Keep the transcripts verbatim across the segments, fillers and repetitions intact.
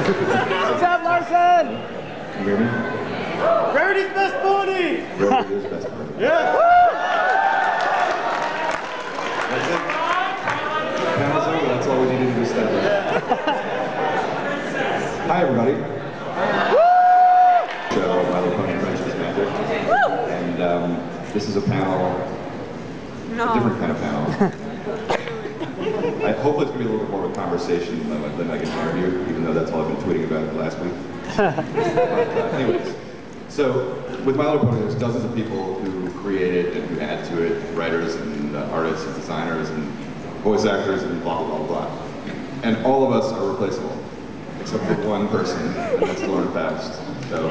What's up, Larson? Can you hear me? Rarity's best pony! Rarity's best pony. Yeah! That's it. Panel's over, that's all we needed to establish. Hi, everybody. Show My Little Pony Adventures Magic. And um, this is a panel, no. a different kind of panel. I hope it's going to be a little bit more of a conversation than, than like an interview, even though that's all I've been tweeting about last week. But, uh, anyways, so with My Little Pony, there's dozens of people who create it and who add to it, writers and uh, artists and designers and voice actors and blah, blah, blah, blah. And all of us are replaceable, except for one person, and that's Lord Faust. So.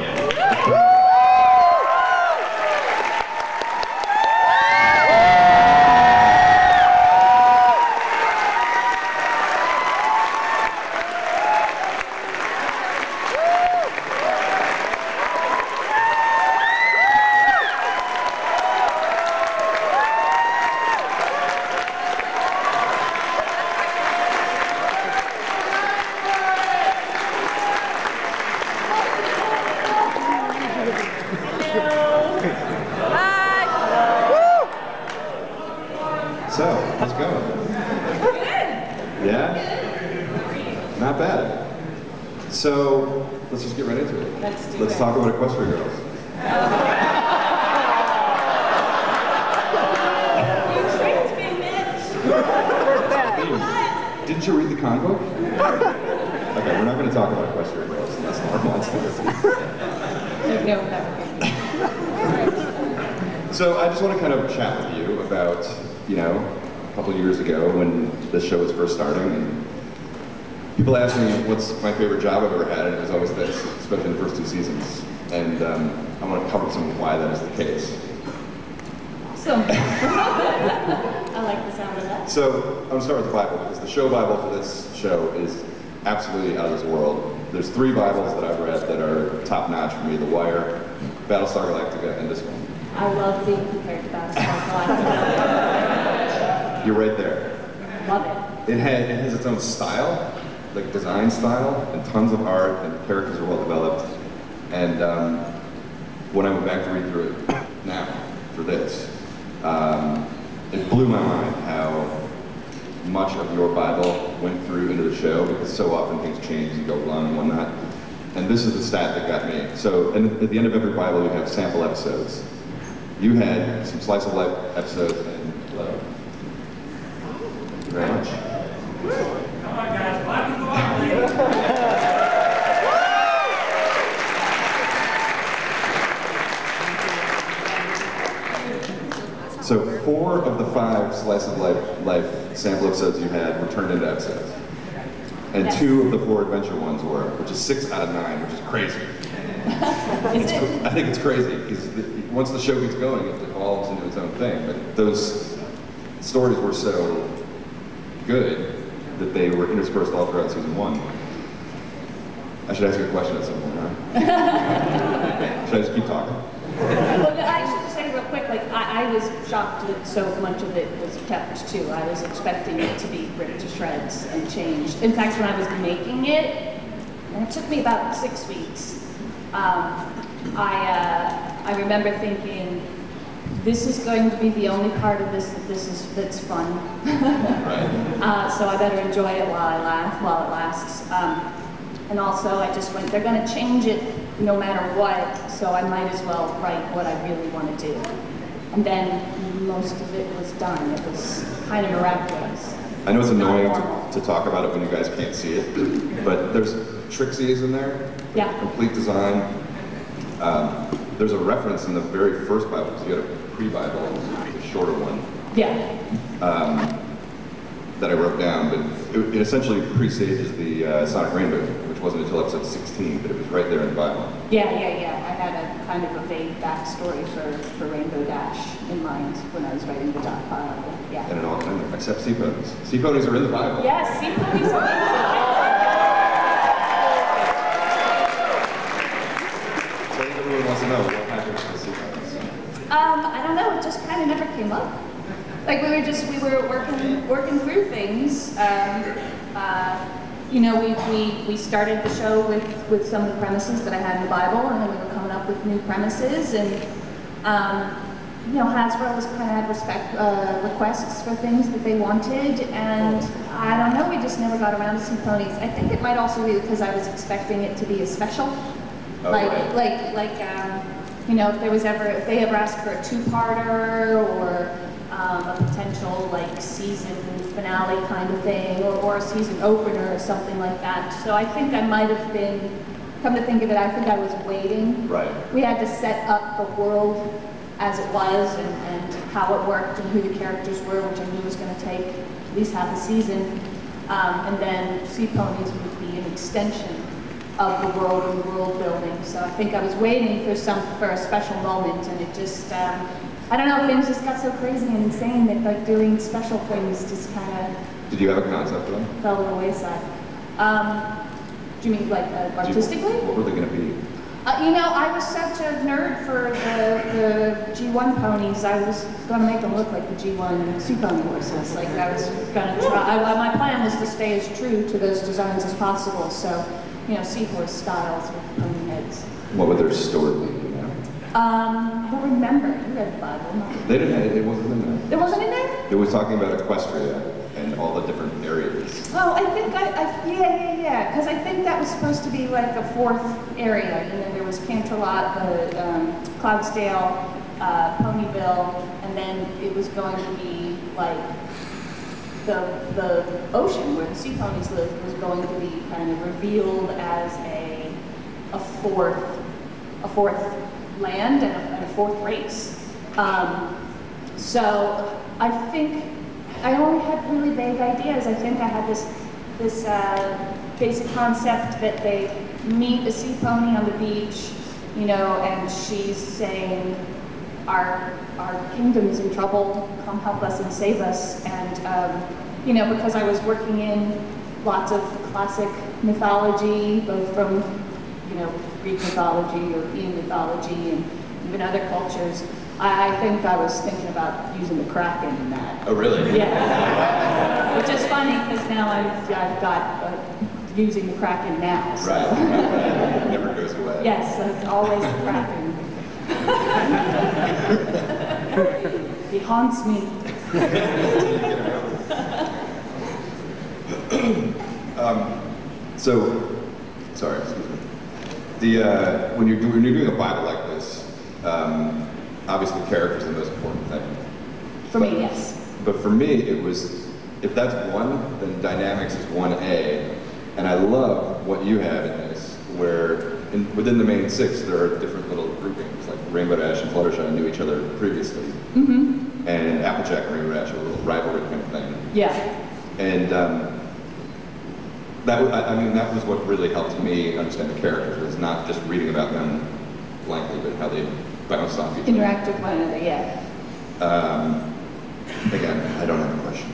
So, how's it going? Good. Yeah? Not bad. So, let's just get right into it. Let's do Let's it. talk about Equestria Girls. You tricked me, Mitch. Didn't you read the comic book? Okay, we're not going to talk about Equestria Girls unless our monsters. No, So, I just want to kind of chat with you about, you know, a couple of years ago when this show was first starting, and people asked me what's my favorite job I've ever had, and it was always this, especially in the first two seasons. And um, I want to cover some of why that is the case. Awesome. I like the sound of that. So, I'm going to start with the Bible, because the show Bible for this show is absolutely out of this world. There's three Bibles that I've read that are top-notch for me: The Wire, Battlestar Galactica, and this one. I love being compared to Battlestar Galactica. You're right there. Love it. It, had, it has its own style, like design style, and tons of art, and the characters are well developed. And um, when I went back to read through it now, for this, um, it blew my mind how much of your Bible went through into the show, because so often things change and go wrong and whatnot. And this is the stat that got me. So, and at the end of every Bible, you have sample episodes. You had some slice of life episodes and love. Thank you very much. Come on, guys. So four of the five slice of life, life sample episodes you had were turned into episodes. And Yes. two of the four adventure ones were, which is six out of nine, which is crazy. Is it? I think it's crazy, because once the show gets going, it evolves into its own thing. But those stories were so good that they were interspersed all throughout season one. I should ask you a question at some point, huh? Should I just keep talking? Well, no, I should say real quick, like, I, I was shocked that so much of it was kept, too. I was expecting it to be ripped to shreds and changed. In fact, when I was making it, and it took me about six weeks, um, I, uh, I remember thinking, this is going to be the only part of this that this is that's fun. Right. uh, so I better enjoy it while I laugh, while it lasts. Um, and also, I just went, they're going to change it no matter what, so I might as well write what I really want to do. And then most of it was done. It was kind of miraculous. I know it's annoying to, to talk about it when you guys can't see it, but there's Trixies in there. Yeah. Complete design. Um, there's a reference in the very first Bible, because you had a pre-Bible, a shorter one. Yeah. Um, that I wrote down, but it, it essentially presages the uh, Sonic Rainbow, which wasn't until episode sixteen, but it was right there in the Bible. Yeah, yeah, yeah. I had a kind of a vague backstory for, for Rainbow Dash in mind when I was writing the dot file. Yeah. And it all, and except sea ponies. Sea ponies are in the Bible. Yes, sea ponies are in So I think everyone wants to know what happens to the sea ponies. Um, I don't know. It just kind of never came up. Like we were just we were working working through things. Um, uh, you know, we, we, we started the show with, with some of the premises that I had in the Bible, and then we were coming up with new premises, and, um, you know, Hasbro was kind of had respect, uh, requests for things that they wanted, and I don't know, we just never got around to some ponies. I think it might also be because I was expecting it to be a special. Oh, like, right. like, like, um, you know, if there was ever, if they ever asked for a two-parter, or um, a potential, like, season finale kind of thing, or, or a season opener or something like that. So I think I might have been, come to think of it, I think I was waiting. Right. We had to set up the world as it was, and, and how it worked, and who the characters were, which I knew was going to take at least half a season. Um, and then Sea Ponies would be an extension of the world and the world building. So I think I was waiting for some, for a special moment, and it just, um, I don't know, things just got so crazy and insane that like doing special things just kind of Did you have a concept for them? fell to the wayside. Um, do you mean like uh, artistically? Did you, what were they going to be? Uh, you know, I was such a nerd for the, the G one ponies. I was going to make them look like the G one Sea Pony horses. Like I was going to try, I, my plan was to stay as true to those designs as possible. So, you know, seahorse styles with pony heads. What would their story be, you know? Um, I don't remember. You read the Bible. Not They didn't, it wasn't in there. It wasn't in there? It was talking about Equestria and all the different areas. Oh, I think I, I yeah, yeah, yeah, because I think that was supposed to be like a fourth area. You know, there was Canterlot, the um, Cloudsdale, uh, Ponyville, and then it was going to be like the the ocean where the sea ponies lived was going to be kind of revealed as a a fourth a fourth land and a, and a fourth race. Um, so I think. I only had really vague ideas. I think I had this this uh, basic concept that they meet a sea pony on the beach, you know, and she's saying, "Our our kingdom is in trouble. Come help us and save us." And um, you know, because I was working in lots of classic mythology, both from you know Greek mythology, European mythology, and even other cultures. I think I was thinking about using the Kraken in that. Oh, really? Yeah. Which is funny because now I've, I've got uh, using the Kraken now. So. Right. It never goes away. Yes, it's always the Kraken. He haunts me. um, so, sorry, excuse me. The uh, when you're do, when you're doing a Bible like this. Um, Obviously, characters are the most important thing. For but, me, yes. But for me, it was, if that's one, then dynamics is one A. And I love what you have in this, where in, within the main six, there are different little groupings, like Rainbow Dash and Fluttershy knew each other previously. Mm-hmm. And Applejack and Rainbow Dash are a little rivalry kind of thing. Yeah. And um, that, I, I mean, that was what really helped me understand the characters, was not just reading about them blankly, but how they bounce off each other. Interact with one another, yeah. Um, again, I don't have a question.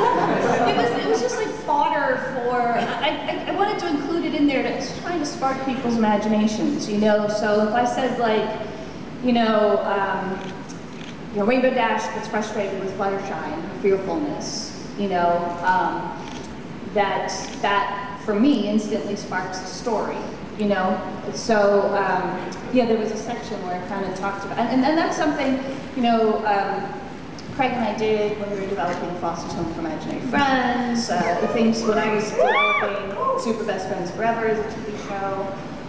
it was it was just like fodder for. I, I I wanted to include it in there to trying to spark people's imaginations, you know. So if I said like, you know, um, you know, Rainbow Dash gets frustrated with Fluttershy and her fearfulness, you know, um, that that for me instantly sparks the story. You know, so um, yeah, there was a section where I kind of talked about, and, and, and that's something, you know, um, Craig and I did when we were developing Foster's Home for Imaginary Friends, uh, the things when I was developing Super Best Friends Forever as a T V show.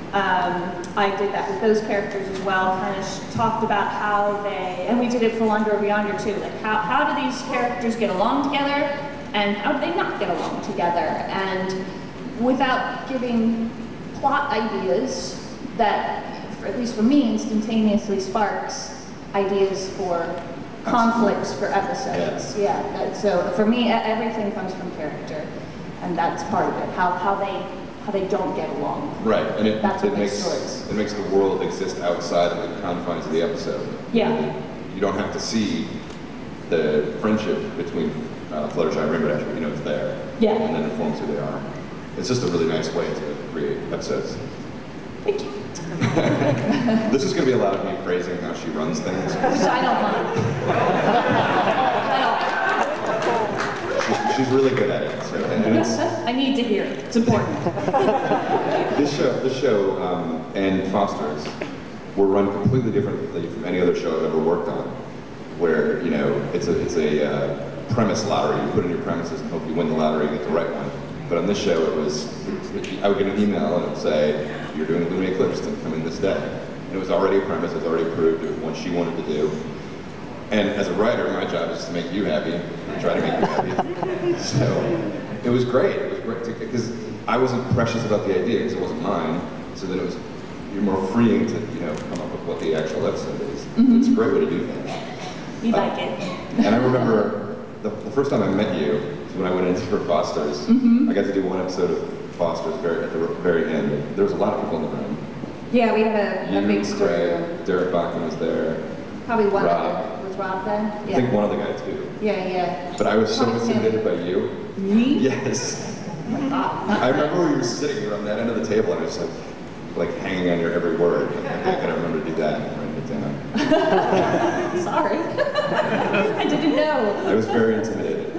Um, I did that with those characters as well, kind of talked about how they, and we did it for Wonder Over Yonder too, like how, how do these characters get along together, and how do they not get along together, and without giving plot ideas that, for, at least for me, instantaneously sparks ideas for conflicts for episodes. Yeah, that, so for me, everything comes from character, and that's part of it. How how they how they don't get along. Right, and it, that's it what makes stories. it makes the world exist outside of the confines of the episode. Yeah. You don't have to see the friendship between uh, Fluttershy and Rainbow Dash, but you know it's there. Yeah. And then informs who they are. It's just a really nice way to create episodes. Thank you. This is going to be a lot of me praising how she runs things. I don't mind. I don't. She's, she's really good at it. So, and it's, I need to hear it. It's important. this show, this show um, and Foster's were run completely differently from any other show I've ever worked on, where, you know, it's a, it's a uh, premise lottery. You put in your premises and hope you win the lottery and get the right one. But on this show, it was, I would get an email and it would say, you're doing a lunar eclipse and come in this day. And it was already a premise, it was already approved, it was one she wanted to do. And as a writer, my job is to make you happy, and try to make you happy. So it was great, it was great, because I wasn't precious about the idea, because it wasn't mine. So then it was, you're more freeing to, you know, come up with what the actual episode is. Mm-hmm. It's a great way to do things. You uh, like it. And I remember the, the first time I met you was when I went into for Foster's. Mm-hmm. I got to do one episode of Foster's very, at the very end. There was a lot of people in the room. Yeah, we had a, you, a big story Craig, room. Derek Bachman was there. Probably one Rob. other. Was Rob then? Yeah. I think one other guy too. Yeah, yeah. But I was so Probably intimidated by you. Me? Yes. Oh my God. I remember when you were sitting here on that end of the table and I was like, like hanging on your every word. I gotta remember to do that and write it down. Sorry. I didn't know. I was very intimidated.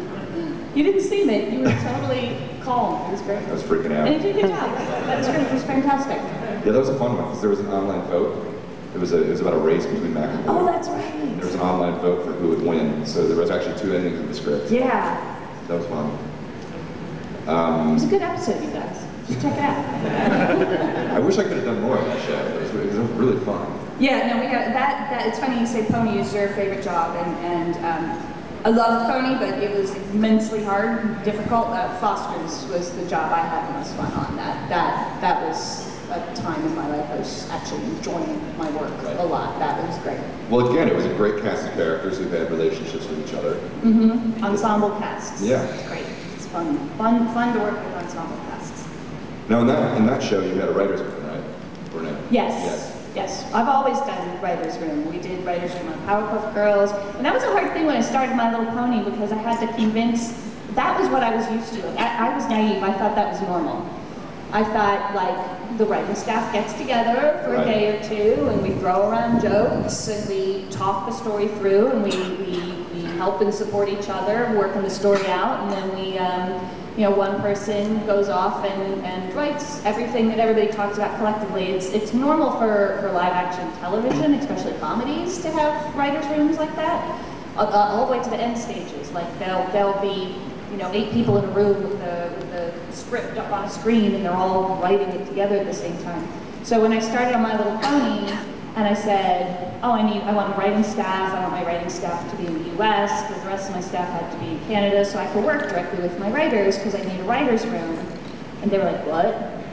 You didn't seem it. You were totally calm. It was great. I was freaking out. And you did a good job. That was great. It was fantastic. Yeah, that was a fun one because there was an online vote. It was a, it was about a race between Mac and Blue. Oh, that's right. There was an online vote for who would win. So there was actually two endings of the script. Yeah. That was fun. It Um, was a good episode, you guys. Just check it out. I wish I could have done more of that show. It was, it was really fun. Yeah, no, we had that. That it's funny you say Pony is your favorite job, and and um, I loved Pony, but it was immensely hard, and difficult. Uh, Foster's was the job I had the most fun on. That that that was a time in my life I was actually enjoying my work a lot. That was great. Well, again, it was a great cast of characters who had relationships with each other. Mm-hmm. Ensemble casts. Yeah. It's great. It's fun. Fun fun to work with ensemble casts. Now, in that in that show, you had a writer's room, right? Or no? Yes. Yes. Yes, I've always done writer's room. We did writer's room on Powerpuff Girls, and that was a hard thing when I started My Little Pony because I had to convince, that was what I was used to. I, I was naive, I thought that was normal. I thought like the writing staff gets together for Right. a day or two and we throw around jokes and we talk the story through and we, we, we help and support each other, working the story out, and then we, um, you know, one person goes off and, and writes everything that everybody talks about collectively. It's, it's normal for, for live action television, especially comedies, to have writers' rooms like that, all, all the way to the end stages. Like there'll, there'll be, you know, eight people in a room with the, with the script up on a screen and they're all writing it together at the same time. So when I started on My Little Pony, and I said, oh, I need, I want a writing staff, I want my writing staff to be in the U S, because the rest of my staff had to be in Canada, so I could work directly with my writers, because I need a writer's room. And they were like, what?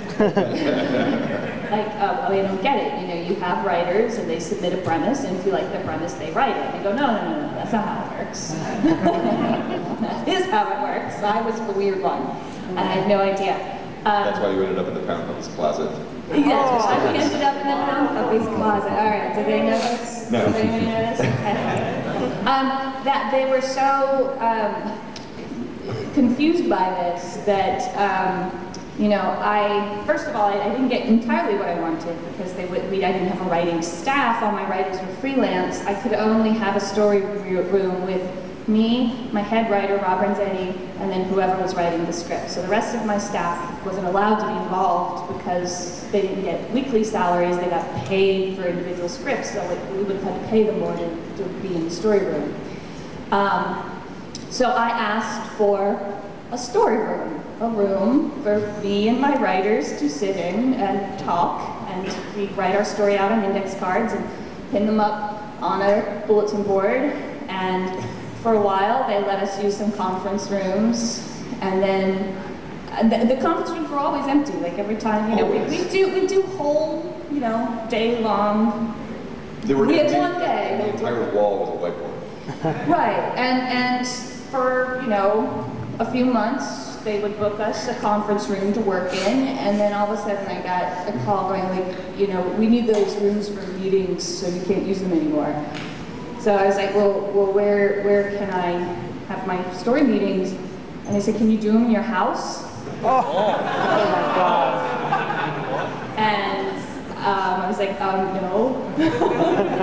Like, uh, I don't get it. You know, you have writers, and they submit a premise, and if you like the premise, they write it. And I go, no, no, no, no, that's not how it works. That is how it works. I was the weird one, and I had no idea. Um, That's why you ended up in the Pound Puppy's closet. Yes, I ended up in the Pound Puppy's closet. All right, did they know this? No. Did anybody know this? Okay. Um, that they were so um, confused by this that, um, you know, I, first of all, I, I didn't get entirely what I wanted because they would, we, I didn't have a writing staff. All my writers were freelance. I could only have a story room with me, my head writer, Rob Renzetti, and then whoever was writing the script. So the rest of my staff wasn't allowed to be involved because they didn't get weekly salaries, they got paid for individual scripts, so it, we would have had to pay them more to, to be in the story room. Um, so I asked for a story room, a room for me and my writers to sit in and talk, and we write our story out on index cards and pin them up on a bulletin board. And for a while, they let us use some conference rooms, and then uh, the, the conference rooms were always empty. Like every time, you know, we, we do we do whole, you know, day long. They were we had empty, one day. The entire wall was a whiteboard. Right, and and for you know a few months, they would book us a conference room to work in, and then all of a sudden I got a call going like, you know, we need those rooms for meetings, so you can't use them anymore. So I was like, well, well, where where can I have my story meetings? And they said, can you do them in your house? Oh, oh my God. And um, I was like, um, no.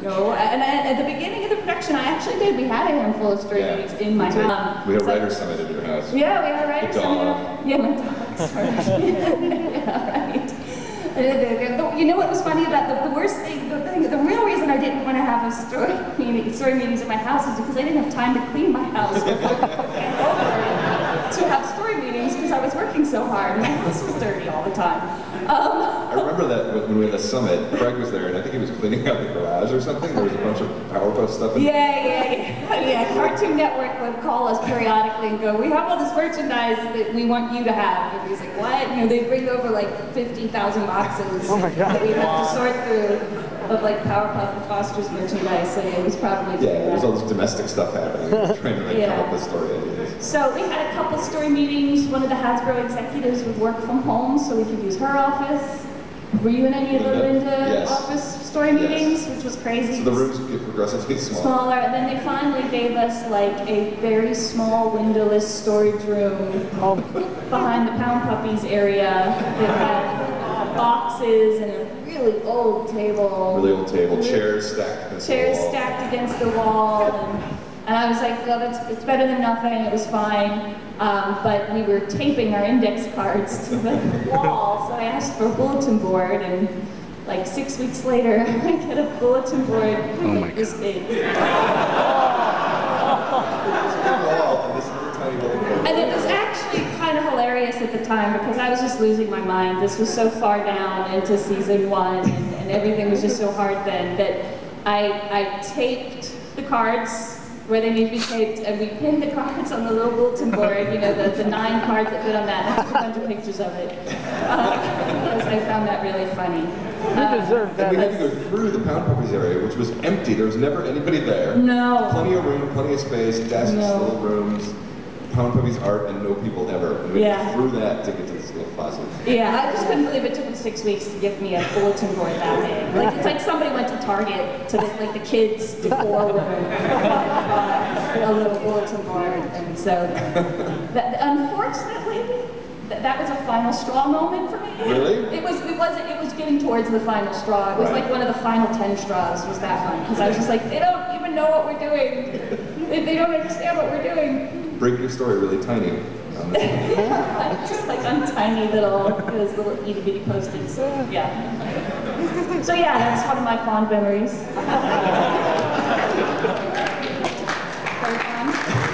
No, and I, at the beginning of the production, I actually did. We had a handful of story Yeah, meetings in my we did. house. We had a So- writer's summit at your house. Yeah, we had a writer's The dog. summit. Yeah, my dog's right. Yeah, right. And the- the- You know what was funny about the, the worst thing, the thing, the real reason I didn't want to have a story meeting, story meetings at my house is because I didn't have time to clean my house before I came over to have story meetings because I was working so hard. My house was dirty all the time. Um, I remember that when we had the summit, Craig was there, and I think he was cleaning out the garage or something. There was a bunch of Powerpuff stuff in Yeah, yeah, yeah. Yeah, Cartoon Network would call us periodically and go, we have all this merchandise that we want you to have. And he's like, what? You know, they bring over like fifty thousand boxes Oh my God. that we have to sort through of like Powerpuff and Foster's merchandise. So it was probably doing Yeah, there's that. all this domestic stuff happening. Trying to like Yeah. come up with story ideas. So we had a couple story meetings. One of the Hasbro executives would work from home so we could use her office. Were you in any of the Linda? Linda Yes. office story Yes. meetings, which was crazy? So the rooms get progressively smaller. Smaller, and then they finally gave us like a very small windowless storage room Oh, behind the Pound Puppies area that had boxes and a really old table. Really old table, chairs stacked against the Chairs wall. stacked against the wall, and, and I was like, well, that's, it's better than nothing, it was fine. Um, but we were taping our index cards to the wall, so I asked for a bulletin board, and like six weeks later, I get a bulletin board my like this big. Wall and this little tiny little corner. And it was actually kind of hilarious at the time because I was just losing my mind. This was so far down into season one, and, and everything was just so hard then that I, I taped the cards where they need to be taped, and we pinned the cards on the little bulletin board, you know, the, the nine cards that fit on that, and I took a bunch of pictures of it. Uh, because I found that really funny. you deserve And that. we had to go through the Pound Puppies area, which was empty. There was never anybody there. No. Plenty of room, plenty of space, desks, No. little rooms, Pound Puppies art, and no people ever. And we Yeah. went through that to get to this little closet. Yeah, I just couldn't believe it took them six weeks to give me a bulletin board that big. Like, it's like somebody went to Target to the, like the kids' decor room, uh, a little bulletin board, and so that, unfortunately, th that was a final straw moment for me. Really? It was. It wasn't. It was getting towards the final straw. It was Right. like one of the final ten straws. Was that one? Because I was just like, they don't even know what we're doing. They, they don't understand what we're doing. Break your story really tiny. Um, Just like on tiny little, those little itty bitty post-its. Yeah. So yeah, that's one of my fond memories. Very fun.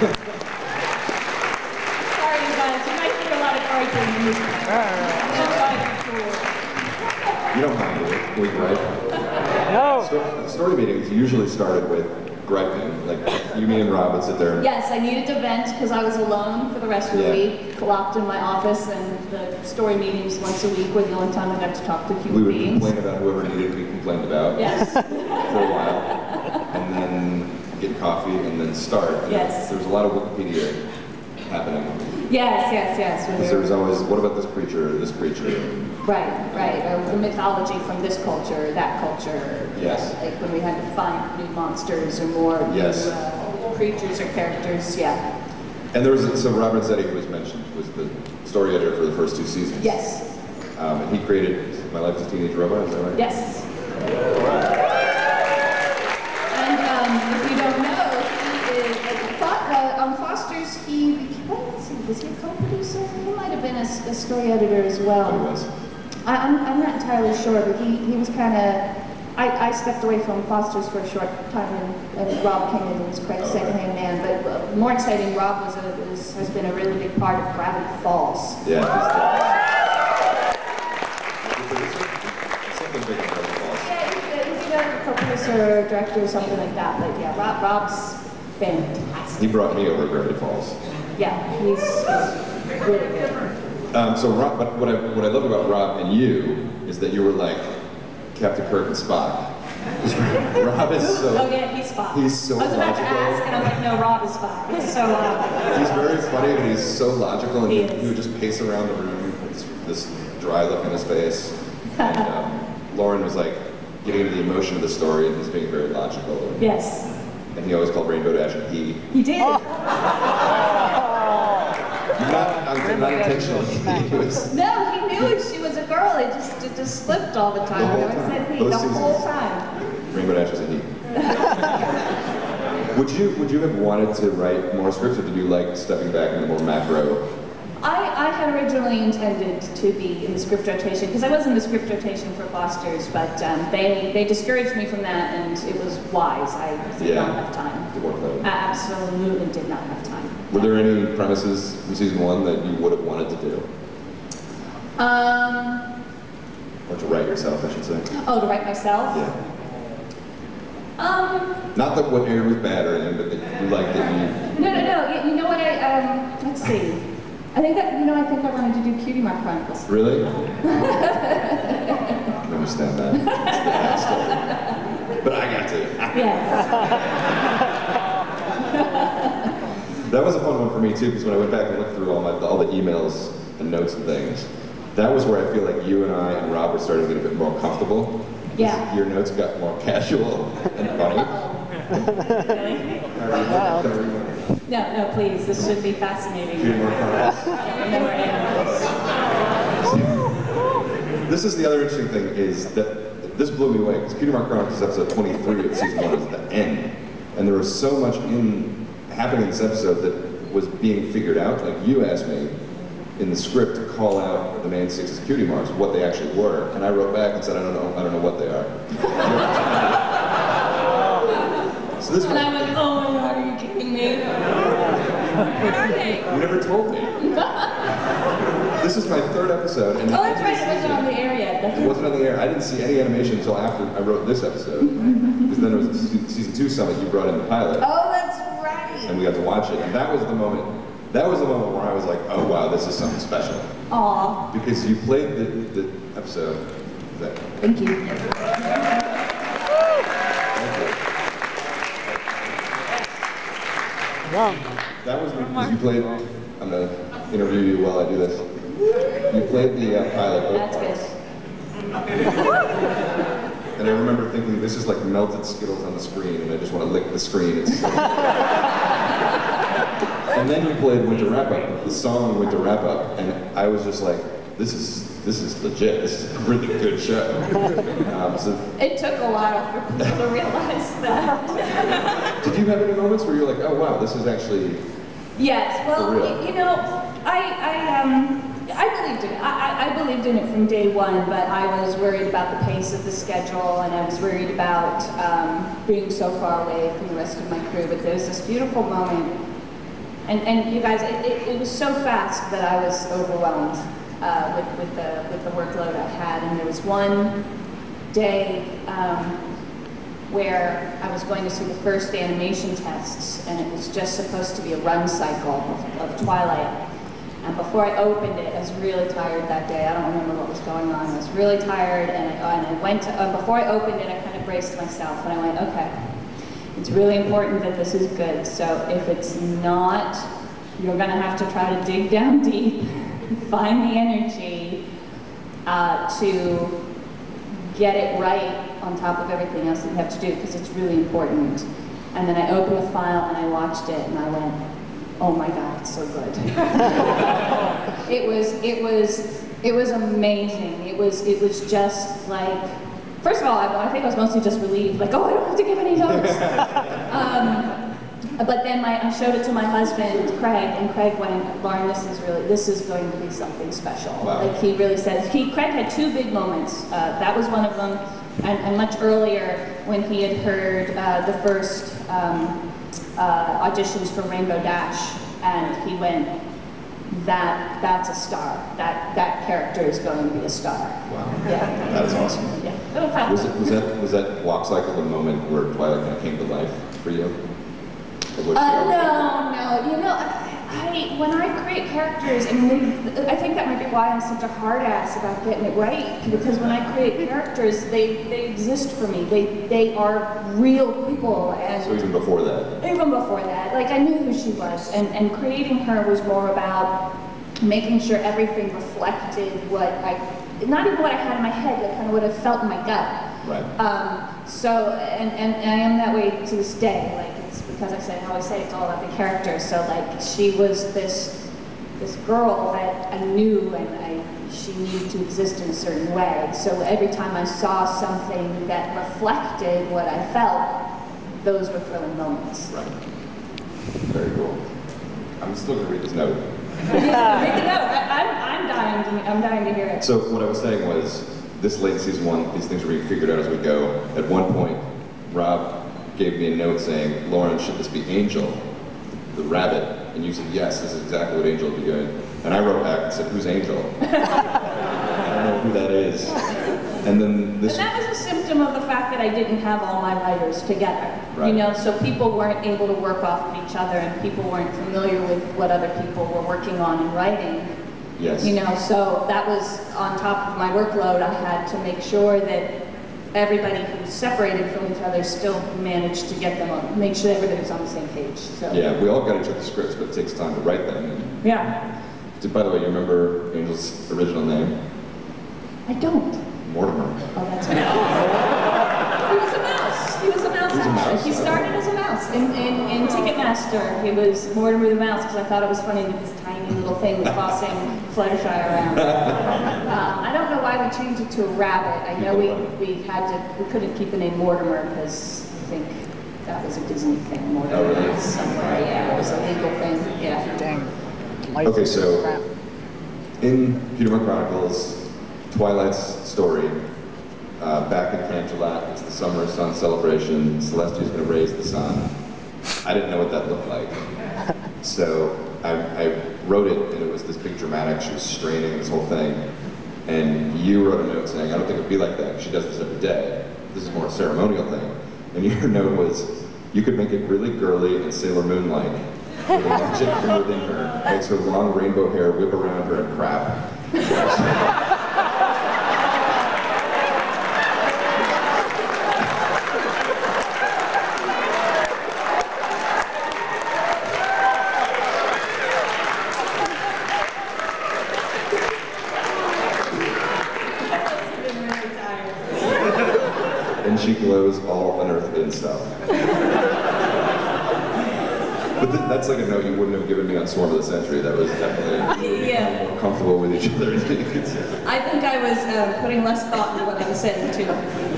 Sorry, you guys. You might hear a lot of cartoon music. That's why it's cool. you don't mind, do it? We gripe. No. Sto- story meetings usually started with griping. Like, you, me, and Rob would sit there and Yes, I needed to vent because I was alone for the rest of the Yeah. week, locked in my office, and the story meetings once a week were the only time I got to talk to we human would beings. complain about whoever needed to be complained about Yes. for a while, and then get coffee, and then start. And Yes. There was a lot of Wikipedia happening. Yes, yes, yes. when Because we there were- was always, what about this creature or this creature? Right, right. Or the mythology from this culture, that culture. Yes. Like when we had to find new monsters or more Yes. new uh, creatures or characters. Yeah. And there was, so Robert Zetti, who was mentioned, was the story editor for the first two seasons. Yes. Um, and he created My Life as a Teenage Robot, is that right? Yes. And um, if you don't know, he is, I thought uh, on Foster's, he, what was he, was he a co-producer? He might have been a, a story editor as well. Oh, he was. I, I'm, I'm not entirely sure, but he, he was kind of, I, I stepped away from Foster's for a short time, and, and Rob came in and was quite a Okay. second-hand man. But uh, more exciting, Rob was a, was, has been a really big part of Gravity Falls. Yeah, he's the... He's the producer? Something big in Gravity Falls. Yeah, he's, a- he's either a co-producer, director, or something like that. But yeah, Rob, Rob's fantastic. He brought me over to Gravity Falls. Yeah, he's, he's really good. Um, so Rob, but what I, what I love about Rob and you is that you were like Captain Kirk and Spock. Rob is so... Oh yeah, he's Spock. He's so I was about to logical. ask, and I'm like, no, Rob is Spock. So, uh, He's very funny, but he's so logical, and He he, is. he would just pace around the room with this, this dry look on his face. And um, Lauren was like getting into the emotion of the story, and he's being very logical. And, yes, and he always called Rainbow Dash a he. he did. Not, I'm not intentionally. He was, No, he knew she was a girl. It just, it just slipped all the time. The whole I always time. said he Both the whole seasons. time. Rainbow Dash was a he. Would you would you have wanted to write more scripts, or did you like stepping back into more macro? I, I had originally intended to be in the script rotation, because I was in the script rotation for Fosters, but um, they, they discouraged me from that, and it was wise. I did Yeah. not have time. The workload. I absolutely did not have time. Were there any premises in season one that you would have wanted to do? Um, Or to write yourself, I should say. oh, to write myself? Yeah. Um, Not that what aired was bad or anything, but that you liked it. You... no, no, no. You, you know what I, um, let's see. I think that, you know, I think I wanted to do Cutie Mark Chronicles. Really? I can understand that. It's the story. But I got to. Yes. That was a fun one for me too, because when I went back and looked through all my all the emails and notes and things, that was where I feel like you and I and Rob were starting to get a bit more comfortable. Yeah. Your notes got more casual and funny. Really? No, no, please. This should be fascinating. Cutie Mark Chronicles. I don't remember any of this. This is the other interesting thing, is that this blew me away, because Cutie Mark Chronicles episode twenty-three of season one is the end. And there was so much in happening in this episode that was being figured out. Like, you asked me in the script to call out the main six's cutie marks, what they actually were, and I wrote back and said, I don't know, I don't know what they are. So this And I went, oh my God, are you kidding me? What are they? You never told me. This is my third episode, and Oh, that's right, it wasn't on the air yet. That's it wasn't on the air. I didn't see any animation until after I wrote this episode. Because then there was a se- season two summit, you brought in the pilot, Oh, that's right. and we got to watch it. And that was the moment, that was the moment where I was like, oh wow, this is something special. Aw, Because you played the, the episode. Is that, thank you. thank you. Wow. That was because you played, I'm going to interview you while I do this. You played the uh, pilot boat That's part. good. And I remember thinking, this is like melted Skittles on the screen, and I just want to lick the screen. It's and then you played Winter Wrap Up, the song Winter Wrap Up, and I was just like, this is this is legit. This is a really good show. Um, so, It took a while for people to realize that. did you have any moments where you're like, oh wow, this is actually... Yes, For well, real. y- you know, I, I, um, I believed in it. I, I, I believed in it from day one, but I was worried about the pace of the schedule, and I was worried about um, being so far away from the rest of my crew. But there was this beautiful moment, and, and you guys, it, it, it was so fast that I was overwhelmed uh, with, with, the, with the workload I had. And there was one day um, where I was going to see the first animation tests, and it was just supposed to be a run cycle of, of Twilight. And before I opened it, I was really tired that day. I don't remember what was going on. I was really tired, and I, and I went to, uh, before I opened it, I kind of braced myself, and I went, okay, it's really important that this is good. So if it's not, you're gonna have to try to dig down deep, find the energy uh, to get it right on top of everything else that you have to do, because it's really important. And then I opened the file and I watched it and I went, oh my God, it's so good. it was, it was, it was amazing. It was, it was just like, first of all, I, I think I was mostly just relieved, like, oh, I don't have to give any notes. um, but then my, I showed it to my husband, Craig, and Craig went, Lauren, this is really, this is going to be something special. Wow. Like he really said, he, Craig had two big moments. Uh, that was one of them, and, and much earlier when he had heard uh, the first um, uh, auditions for Rainbow Dash, and he went, that, that's a star. That, that character is going to be a star. Wow. Yeah. That's awesome. Yeah. Little fun. Was, it, was, that, was that walk cycle the moment where Twilight kind of came to life for you? Or was Uh, she- no, no. You know, I, I when I create characters, I mean, I think that might be why I'm such a hard ass about getting it right. Because when I create characters, they, they exist for me. They they are real people, and So even before that? even before that, like I knew who she was, and and creating her was more about making sure everything reflected what I, not even what I had in my head, but kind of what I felt in my gut. Right. Um, so, and, and, and I am that way to this day. Like, it's because I said, how I say it's all about the character. So, like, she was this, this girl that I knew, and I, she needed to exist in a certain way. So every time I saw something that reflected what I felt, those were thrilling moments. Right. Very cool. I'm still going to read this note. Read the note. I, I'm, I'm dying to, I'm dying to hear it. So what I was saying was, this late in season one, these things were being figured out as we go. At one point, Rob gave me a note saying, Lauren, should this be Angel, the rabbit? And you said, yes, this is exactly what Angel would be doing. And I wrote back and said, who's Angel? I don't know who that is. And then this... And that was a symptom of the fact that I didn't have all my writers together. Right. You know, so people weren't able to work off of each other, and people weren't familiar with what other people were working on and writing. Yes. You know, so that was on top of my workload. I had to make sure that everybody who was separated from each other still managed to get them on, make sure everybody was on the same page. So. Yeah, we all got each other's scripts, but it takes time to write them. And yeah. By the way, you remember Angel's original name? I don't. Mortimer. Oh, that's right. He was a mouse. He was a mouse, He was a actually. mouse? He started as a mouse in, in, in Ticketmaster. He was Mortimer the Mouse because I thought it was funny that this tiny little thing was bossing Fluttershy around. um, I don't know why we changed it to a rabbit. I know we, we had to, we couldn't keep the name Mortimer because I think that was a Disney thing. Mortimer Oh, really? was somewhere. Yeah, it was a legal thing. Yeah. Dang. Okay, so Crap. in Petermore Chronicles, Twilight's story, uh, back in Canterlot, it's the Summer Sun celebration. Celestia's going to raise the sun. I didn't know what that looked like. So I, I wrote it, and it was this big dramatic, she was straining this whole thing. And you wrote a note saying, I don't think it'd be like that. She does this every day. This is more a ceremonial thing. And your note was, you could make it really girly and Sailor Moon-like. With a magic within her, makes her long rainbow hair whip around her and crap. And she glows all unearthly and stuff. But th that's like a note you wouldn't have given me on Swarm of the Century. That was definitely Yeah. more comfortable with each other. I think I was uh, putting less thought into what I was saying, too.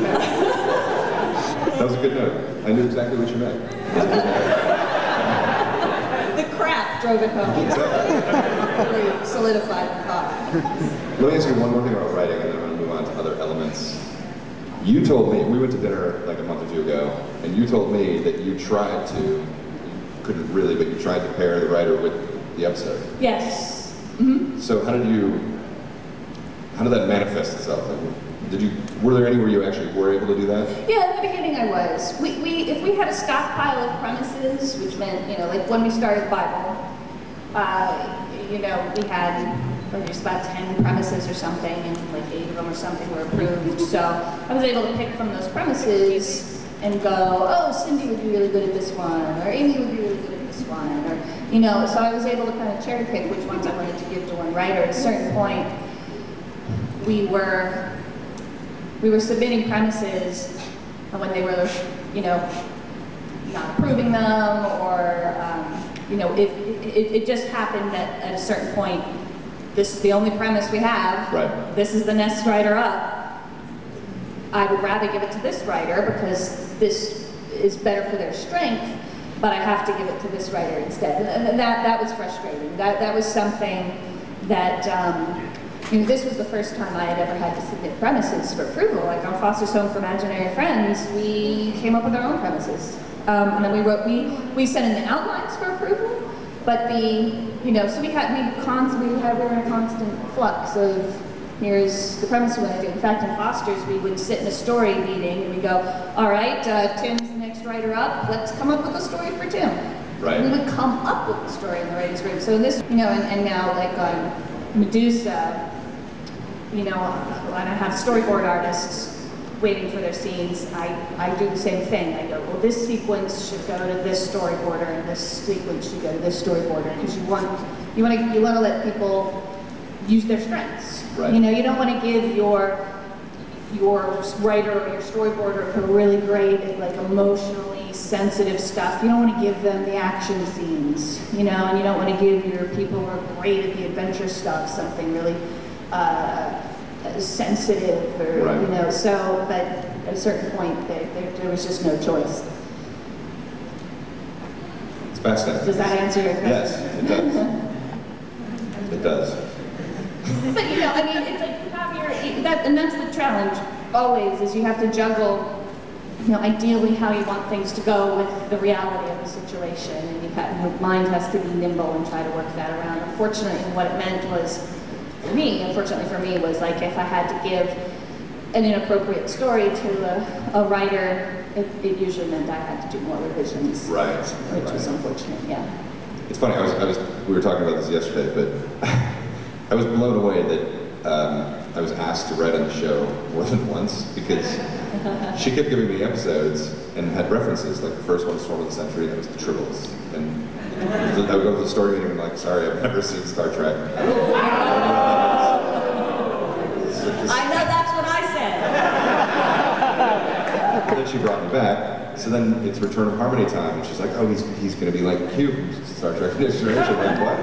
That was a good note. I knew exactly what you meant. The crap drove it home. Really solidified the thought. Let me ask you one more thing about writing, and then I'm going to move on to other elements. You told me, we went to dinner like a month or two ago, and you told me that you tried to, you couldn't really, but you tried to pair the writer with the episode. Yes. Mm-hmm. So how did you, how did that manifest itself? Like, did you, were there any where you actually were able to do that? Yeah, in the beginning I was. We, we, if we had a stockpile of premises, which meant, you know, like when we started Bible, uh, you know, we had like just about ten premises or something, and like eight of them or something were approved. So I was able to pick from those premises and go, oh, Cindy would be really good at this one, or Amy would be really good at this one, or, you know, so I was able to kind of cherry pick which ones I wanted to give to one writer. At a certain point, we were, we were submitting premises when they were, you know, not approving them, or, um, you know, it, it, it just happened that at a certain point, this is the only premise we have. Right. This is the next writer up. I would rather give it to this writer because this is better for their strength, but I have to give it to this writer instead. And that, that was frustrating. That, that was something that, um, you know, this was the first time I had ever had to submit premises for approval. Like on Foster's Home for Imaginary Friends, we came up with our own premises. Um, and then we wrote, we, we sent in the outlines for approval, but the, you know, so we had, we constantly, we had, we were in a constant flux of, here's the premise we want to do. In fact, in Foster's, we would sit in a story meeting and we go, all right, uh, Tim's the next writer up, let's come up with a story for Tim. Right. We would come up with the story in the writing group. So in this, you know, and, and now like on Medusa, you know, when I have storyboard artists waiting for their scenes, I, I do the same thing. I go, well, this sequence should go to this storyboarder, and this sequence should go to this storyboarder, because you want, you want to, you want to let people use their strengths. Right. You know, you don't want to give your, your writer or your storyboarder who are really great at like emotionally sensitive stuff. You don't want to give them the action scenes, you know, and you don't want to give your people who are great at the adventure stuff something really uh, sensitive, or, right. you know, so, but at a certain point, there, there, there was just no choice. fascinating. Does that answer your question? Yes, it does. It does. But you know, I mean, it's like you have your, that, and that's the challenge always, is you have to juggle, you know, ideally how you want things to go with the reality of the situation, and you have, your mind has to be nimble and try to work that around. Unfortunately, what it meant was, for me, unfortunately for me, was like if I had to give an inappropriate story to a, a writer, it, it usually meant I had to do more revisions. Right. Which right. was unfortunate, yeah. It's funny, I was, I was, we were talking about this yesterday, but I was blown away that um, I was asked to write on the show more than once, because she kept giving me episodes and had references, like the first one, Storm of the Century, that was the Tribbles. And I would go to the story meeting and be like, sorry, I've never seen Star Trek. I know, that's what I said. And then she brought me back, so then it's Return of Harmony time, and she's like, oh, he's, he's going to be like Q, Star Trek Next Generation. I'm like, what?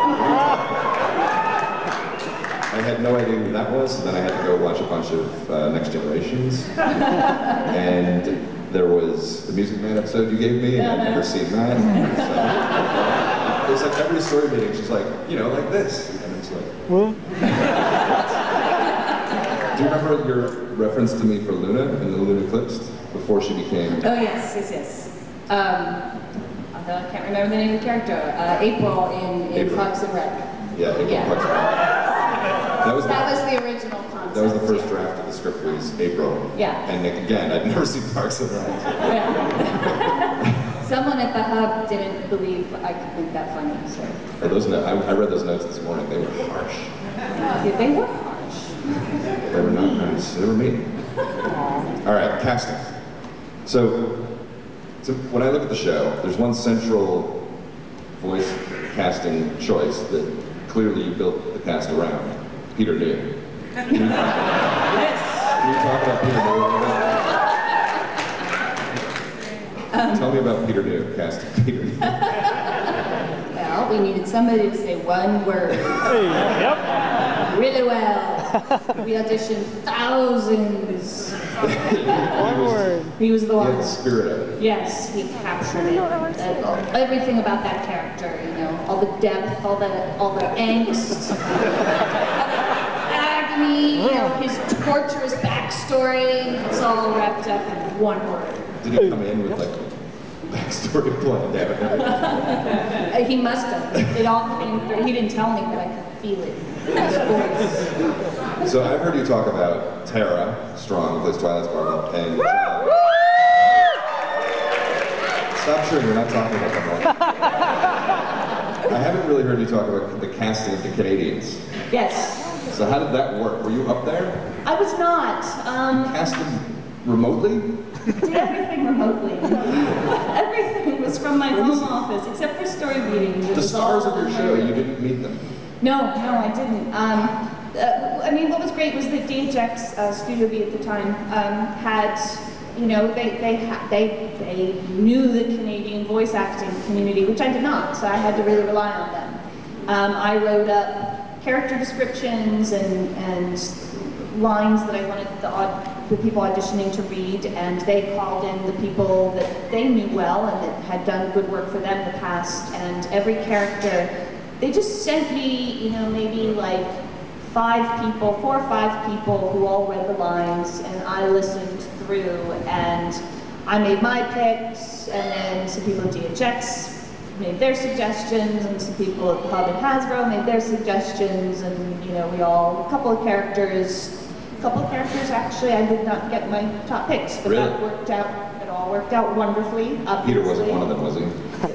I had no idea who that was, so then I had to go watch a bunch of uh, Next Generations. And there was the Music Man episode you gave me, and I'd never seen that. So, it was like every story meeting, she's like, you know, like this. And it's like, Well, do you remember your reference to me for Luna in the Luna Eclipse before she became? Oh yes, yes, yes. Um, although I can't remember the name of the character. Uh, April in, in April. Parks and Rec. Yeah, April Yeah. Parks and Rec. That was, That the, was the original concept. that was the first draft of the script, was April. Yeah. And again, I'd never seen Parks and Rec. Yeah. Someone at the hub didn't believe I could make that funny, so. Oh, those no- I, I read those notes this morning. They were harsh. Yeah, they were harsh. They were not nice. They were mean. All right, casting. So, so when I look at the show, there's one central voice casting choice that clearly you built the cast around. Peter New. Can you, Yes. can you talk about Peter New a little bit? Um, Tell me about Peter New, casting Peter New. Well, we needed somebody to say one word hey, yep. really well. We auditioned thousands. One word. He was the He one. had the spirit of it. Yes, he captured it. Uh, everything about that character, you know, all the depth, all the all the angst, agony, you know, his torturous backstory. It's all wrapped up in one word. Did he come in with like backstory planned out and everything? Uh, he must have. It all came through. He didn't tell me, but I could feel it in his voice. So I've heard you talk about Tara Strong, who plays Twilight Sparkle, and uh, stop chewing, we're not talking about them right. I haven't really heard you talk about the casting of the Canadians. Yes. So how did that work? Were you up there? I was not. Um, Casted remotely? did everything remotely. Everything was from my home office, except for story meetings. It The was stars all of your show, you didn't meet them. No, no, I didn't. Um, uh, I mean, what was great was that D H X, uh, Studio B at the time, um, had, you know, they they, ha they they knew the Canadian voice acting community, which I did not, so I had to really rely on them. Um, I wrote up character descriptions and and lines that I wanted the, aud the people auditioning to read, and they called in the people that they knew well and that had done good work for them in the past, and every character. They just sent me, you know, maybe like five people, four or five people who all read the lines, and I listened through, and I made my picks, and then some people at D H X made their suggestions, and some people at the Hub and Hasbro made their suggestions, and, you know, we all, a couple of characters, a couple of characters actually, I did not get my top picks, but Really? that worked out, it all worked out wonderfully, obviously. Peter wasn't one of them, was he?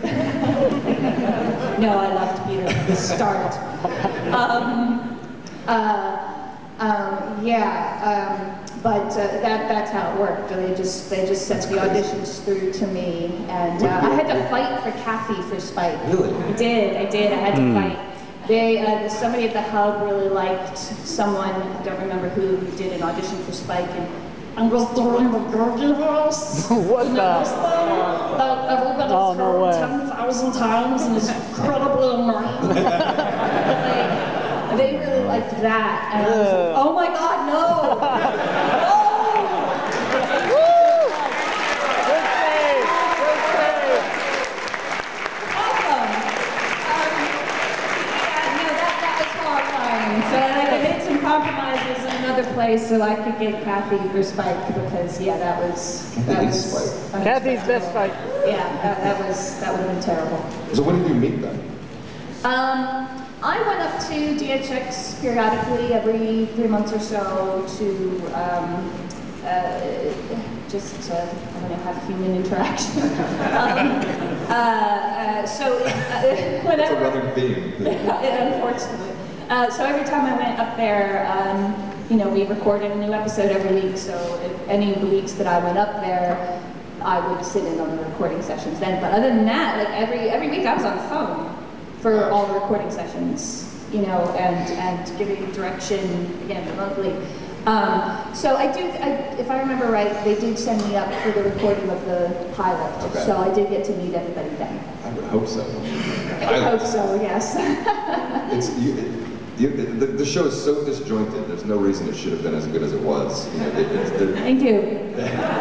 No, I loved Peter from the start. Um, uh, um, yeah, um, but uh, that that's how it worked. They just they just sent the auditions through to me, and uh, I had to fight for Kathy for Spike. Really? I did. I did. I had to fight. They uh, somebody at the Hub really liked someone. I don't remember who did an audition for Spike, and I'm just doing the Gurgy voice. What You the? know this thing that everybody's Oh, no heard way. ten thousand times and is incredibly annoying. they, they really liked that, and I was like, Yeah. oh my God, no! No! Woo! Good save! Good save! so I could get Kathy or Spike because yeah, that was that Kathy was Spike. Kathy's best fight. Yeah, that, that was that would have been terrible. So when did you meet them? Um, I went up to D H X periodically every three months or so to um, uh, just uh, I don't know, have human interaction. um, uh, uh, so uh, whenever, That's a running theme. unfortunately. Uh, so every time I went up there, um, you know, we recorded a new episode every week. So if any of the weeks that I went up there, I would sit in on the recording sessions then. But other than that, like every every week I was on the phone for all the recording sessions, you know, and and giving direction again remotely. Um, so I do, I, if I remember right, they did send me up for the recording of the pilot. Okay. So I did get to meet everybody then. I would hope so. I hope so, yes. It's, you, it, you, the, the show is so disjointed, there's no reason it should have been as good as it was. You know, it, it, the, Thank you.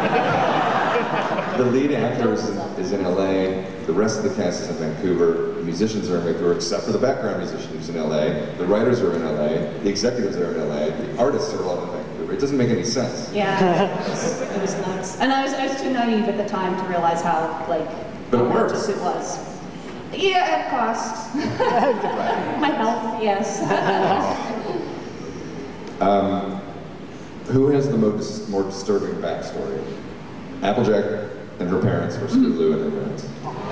the lead actor is in, is in L A, the rest of the cast is in Vancouver, the musicians are in Vancouver, except for the background musician who's in L A, the writers are in L A, the executives are in L A, the artists are all in Vancouver. It doesn't make any sense. Yeah, it was, it was nuts. And I was, I was too naive at the time to realize how, like, But it works. gorgeous it was. Yeah, at cost. My health, yes. Um, who has the most more disturbing backstory? Applejack and her parents, or Scootaloo and her parents?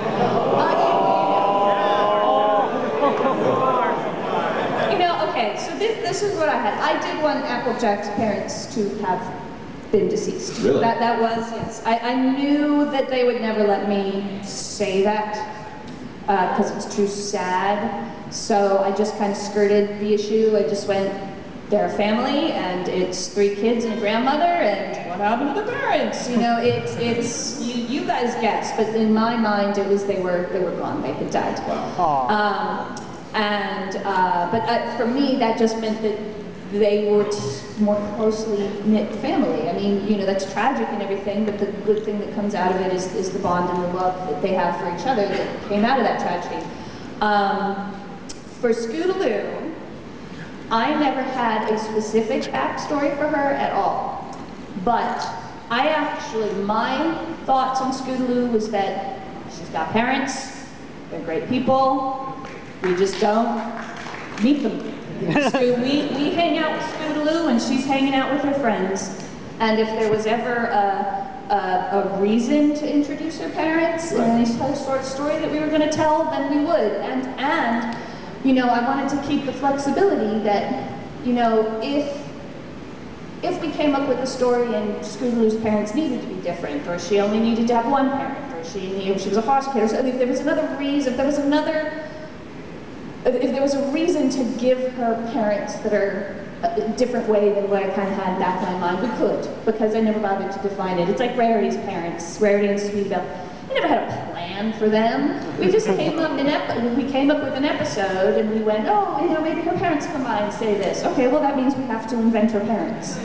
You know, okay, so this, this is what I had. I did want Applejack's parents to have been deceased. Really? That, that was, yes. I, I knew that they would never let me say that, because uh, it's too sad. So I just kind of skirted the issue. I just went, they're a family, and it's three kids and a grandmother, and what happened to the parents? You know, it's, it's you, you guys guess, but in my mind, it was they were, they were gone, they had died. Wow. Um, and, uh, but uh, for me, that just meant that they were more closely knit family. I mean, you know, that's tragic and everything, but the good thing that comes out of it is, is the bond and the love that they have for each other that came out of that tragedy. Um, for Scootaloo, I never had a specific backstory for her at all. But I actually, my thoughts on Scootaloo was that she's got parents, they're great people, we just don't meet them. So we, we hang out with Scootaloo and she's hanging out with her friends. And if there was ever a, a, a reason to introduce her parents in any sort of story that we were going to tell, then we would. And, and, you know, I wanted to keep the flexibility that, you know, if if we came up with a story and Scootaloo's parents needed to be different, or she only needed to have one parent, or she, if she was a foster kid, or so, if there was another reason, if there was another If there was a reason to give her parents that are a different way than what I kind of had back in my mind, we could, because I never bothered to define it. It's like Rarity's parents, Rarity and Sweetabelle. I never had a plan for them. We just came up in ep we came up with an episode, and we went, oh, you know, maybe her parents come by and say this. Okay, well that means we have to invent her parents.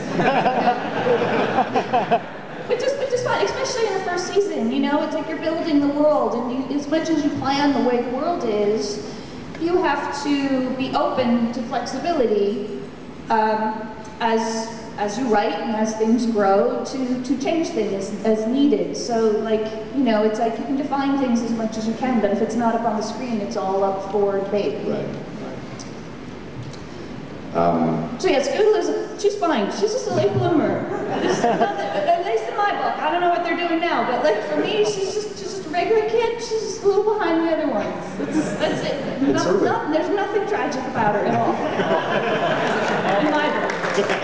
Which is, which is fun, especially in the first season. You know, it's like you're building the world, and you, as much as you plan the way the world is, you have to be open to flexibility um, as as you write and as things grow to, to change things as, as needed. So, like, you know, it's like you can define things as much as you can, but if it's not up on the screen, it's all up for debate. Right, right. Um, So yeah, Scootaloo, she's fine. She's just a late bloomer. Just not that- at least in my book. I don't know what they're doing now, but like for me, she's just she's just a regular kid. She's just a little behind the other ones. That's, that's it. No, sort of no, there's nothing tragic about her at all. In my book.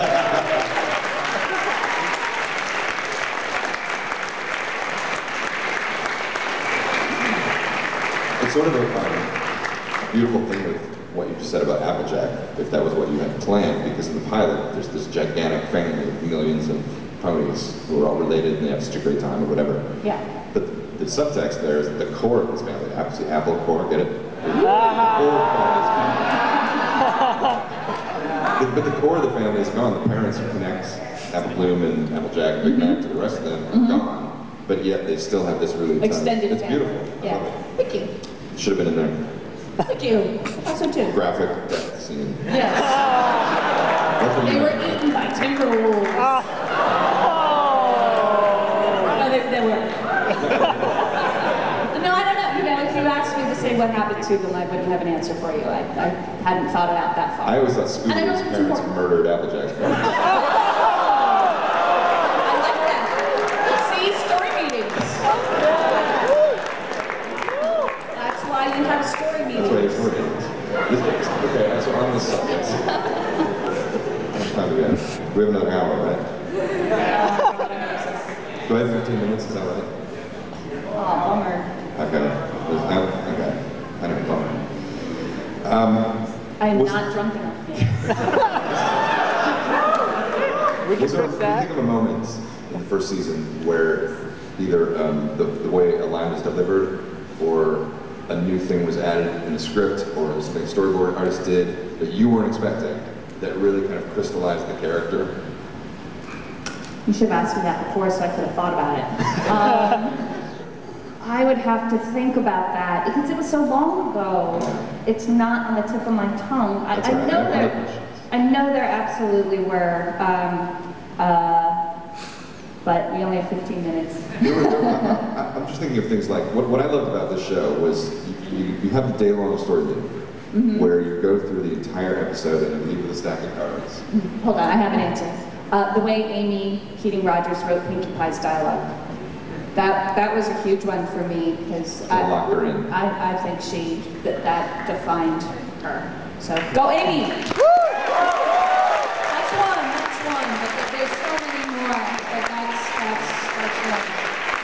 it's sort of a um, beautiful thing with what you just said about Applejack, if that was what you had planned, because in the pilot, there's this gigantic family of millions of ponies who are all related and they have such a great time or whatever. Yeah. But the, the subtext there is that the core of this family, Apple, Apple core, get it? The, but the core of the family is gone. The parents who connect Apple Bloom and Applejack, Big Mac to the rest of them are Mhm. gone. But yet they still have this really Extended It's family. beautiful. I Yeah. love it. Thank you. Should have been in there. Thank you. Also too. Graphic death scene. Yes. That's what They you were meant. eaten by Timberwolves. Oh. No, they, they were. No, I don't know. You know, if you asked me to say what happened to them, I wouldn't have an answer for you. I, I hadn't thought it out that far. I always thought And I don't Scooby-Doo's think it's parents important. murdered Applejack's parents. I like that. See, story meetings. That's why you have story meetings. That's why you're story meetings. This- Okay, so on this subject. How much time do we have? We have another hour, right? Do I have fifteen minutes? Is that right? Oh, bummer. Okay. There's no, okay. I don't know. Um, I am was- not drunk enough. We can Was there, fix can you that. think of a moment in the first season where either um, the, the way a line was delivered or a new thing was added in the script or something a storyboard artist did that you weren't expecting that really kind of crystallized the character? You should have asked me that before so I could have thought about it. Um, I would have to think about that because it was so long ago. It's not on the tip of my tongue. I, That's I all right. know I have other there, questions. I know there absolutely were, um, uh, but we only have fifteen minutes. There were- there were- I- I'm just thinking of things like, what, what I loved about this show was you, you, you have the day-long story loop Mm-hmm. where you go through the entire episode and you leave with a stack of cards. Hold on, I have an answer. Uh, the way Amy Keating Rogers wrote Pinkie Pie's dialogue. That that was a huge one for me because So locked her in. I, I think she that that defined her. So go Amy. That's one. That's one. But there's so many more. But that's that's that's one.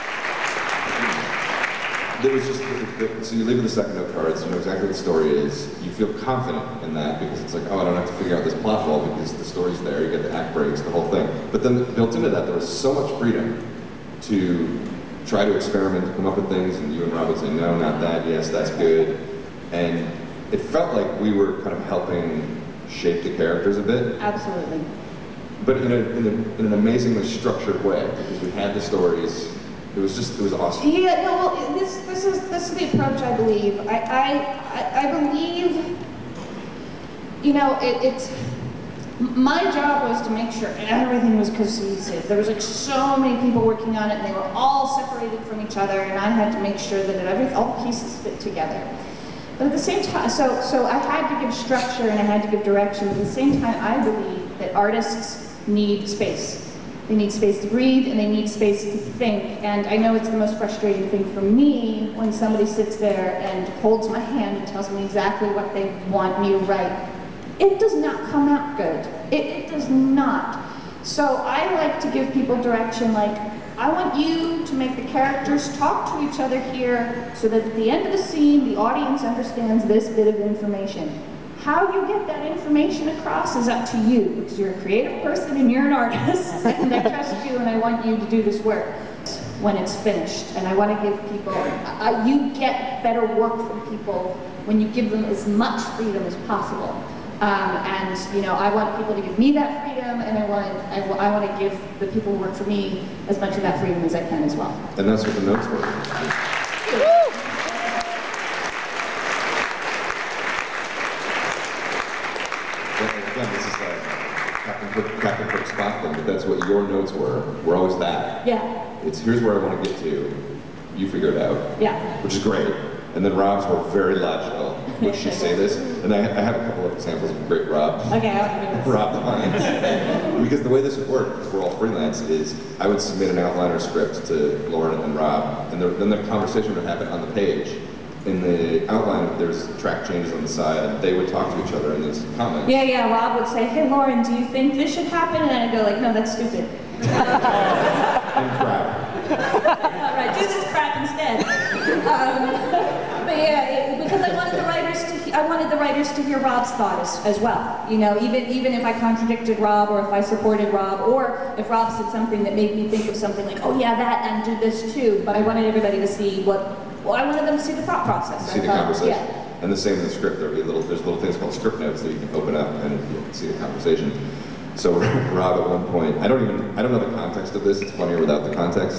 There was just, so you leave with the second note cards, you know exactly what the story is, you feel confident in that because it's like, oh, I don't have to figure out this plot hole because the story's there, you get the act breaks, the whole thing. But then built into that, there was so much freedom to try to experiment, to come up with things, and you and Rob would say, no, not that, yes, that's good. And it felt like we were kind of helping shape the characters a bit, Absolutely. but in, a, in, a, in an amazingly structured way because we had the stories. It was just, it was awesome. Yeah, no, well, this, this is, this is the approach I believe. I, I, I, I believe, you know, it, it's, my job was to make sure everything was cohesive. There was like so many people working on it and they were all separated from each other and I had to make sure that every, all the pieces fit together. But at the same time, so, so I had to give structure and I had to give direction, but at the same time I believe that artists need space. They need space to breathe and they need space to think. And I know it's the most frustrating thing for me when somebody sits there and holds my hand and tells me exactly what they want me to write. It does not come out good. It, it does not. So I like to give people direction like, I want you to make the characters talk to each other here so that at the end of the scene, the audience understands this bit of information. How you get that information across is up to you, because you're a creative person and you're an artist, and I trust you and I want you to do this work when it's finished. And I want to give people, uh, you get better work from people when you give them as much freedom as possible. Um, and you know, I want people to give me that freedom, and I want, I, I want to give the people who work for me as much of that freedom as I can as well. And that's what the notes were. Again, this is like Captain Cook, Captain Cook's Spock thing, but that's what your notes were. Were always that. Yeah, It's here's where I want to get to. You figure it out. yeah. Which is great. And then Rob's were very logical. Would she say this? And I, I have a couple of examples of great Rob. Okay, I'll do this. Rob lines. Because the way this would work, because we're all freelance, is I would submit an outline or script to Lauren and Rob, and the, then the conversation would happen on the page. In the outline, there's track changes on the side, and they would talk to each other, and there's comments. Yeah, yeah, Rob would say, hey Lauren, do you think this should happen? And I'd go like, no, that's stupid. And crap. All right, do this crap instead. Um, but yeah, it, because I wanted the writers to, he- I wanted the writers to hear Rob's thought as, as well. You know, even even if I contradicted Rob, or if I supported Rob, or if Rob said something that made me think of something like, oh yeah, that, and do this too. But I wanted everybody to see what, well, I wanted them to see the thought process. See I the thought, conversation. Yeah. And the same in the script. There'll be little, there's little things called script notes that you can open up and you can see the conversation. So Rob at one point, I don't even, I don't know the context of this, it's funnier without the context.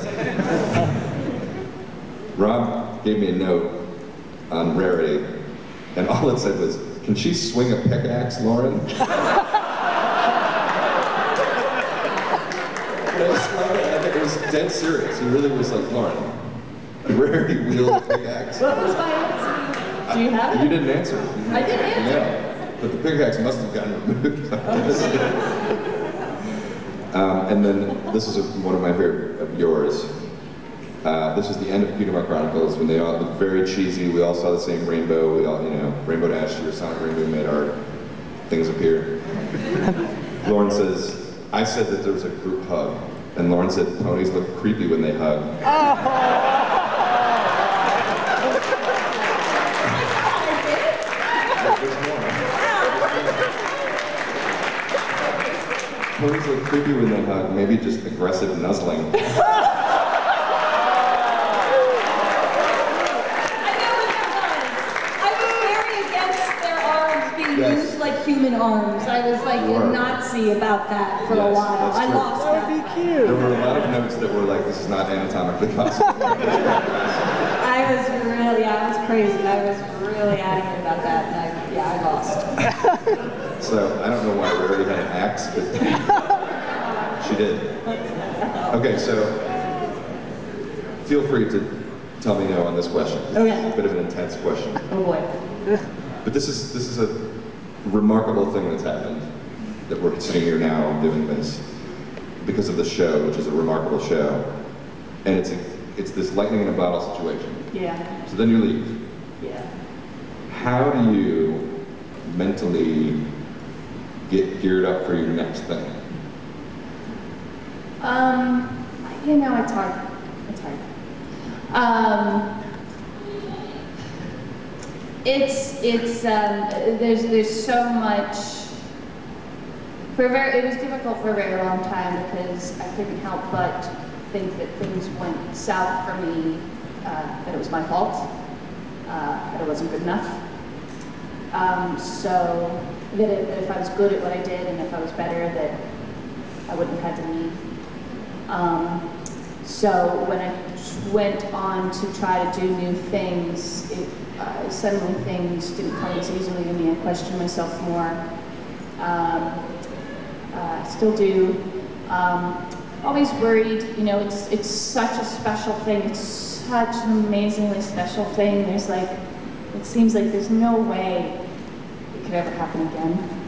Rob gave me a note on Rarity, and all it said was, can she swing a pickaxe, Lauren? dead serious. He really was like, Lauren, where he wielded a pickaxe. What was my answer? Do you have it? You didn't answer. I didn't answer. Yeah, but the pickaxe must have gotten removed. um, and then this is a, one of my favorite of yours. Uh, this is the end of Kingdom Hearts Chronicles when they all look very cheesy. We all saw the same rainbow. We all, you know, Rainbow Dash or Sonic Rainbow made our things appear. Lauren says, I said that there was a group hug, and Lauren said ponies look creepy when they hug. Ponies look creepy when they hug, maybe just aggressive nuzzling. Yes. Used like human arms. I was like a Nazi about that for yes, a while. I true. lost that. That would be cute. There were a lot of notes that were like, this is not anatomically possible. I was really, I was crazy. I was really adamant about that. And I, yeah, I lost. So, I don't know why we already had an axe, but she did. Okay, so, feel free to tell me no on this question. Okay. It's a bit of an intense question. Oh boy. But this is, this is a remarkable thing that's happened, that we're sitting here now doing this, because of the show, which is a remarkable show. And it's, a, it's this lightning in a bottle situation. Yeah. So then you leave. Yeah. How do you mentally get geared up for your next thing? Um, you know, it's hard. It's hard. Um, it's, it's, um, there's, there's so much, for a very, it was difficult for a very long time because I couldn't help but think that things went south for me, uh, that it was my fault, uh, that it wasn't good enough. Um, so that, it, that if I was good at what I did and if I was better, that I wouldn't have had to leave. Um, so when I went on to try to do new things, it, uh, suddenly things didn't come as easily to me. I questioned myself more. Um, uh, still do. Um, always worried. You know, it's it's such a special thing. It's such an amazingly special thing. There's like, it seems like there's no way it could ever happen again.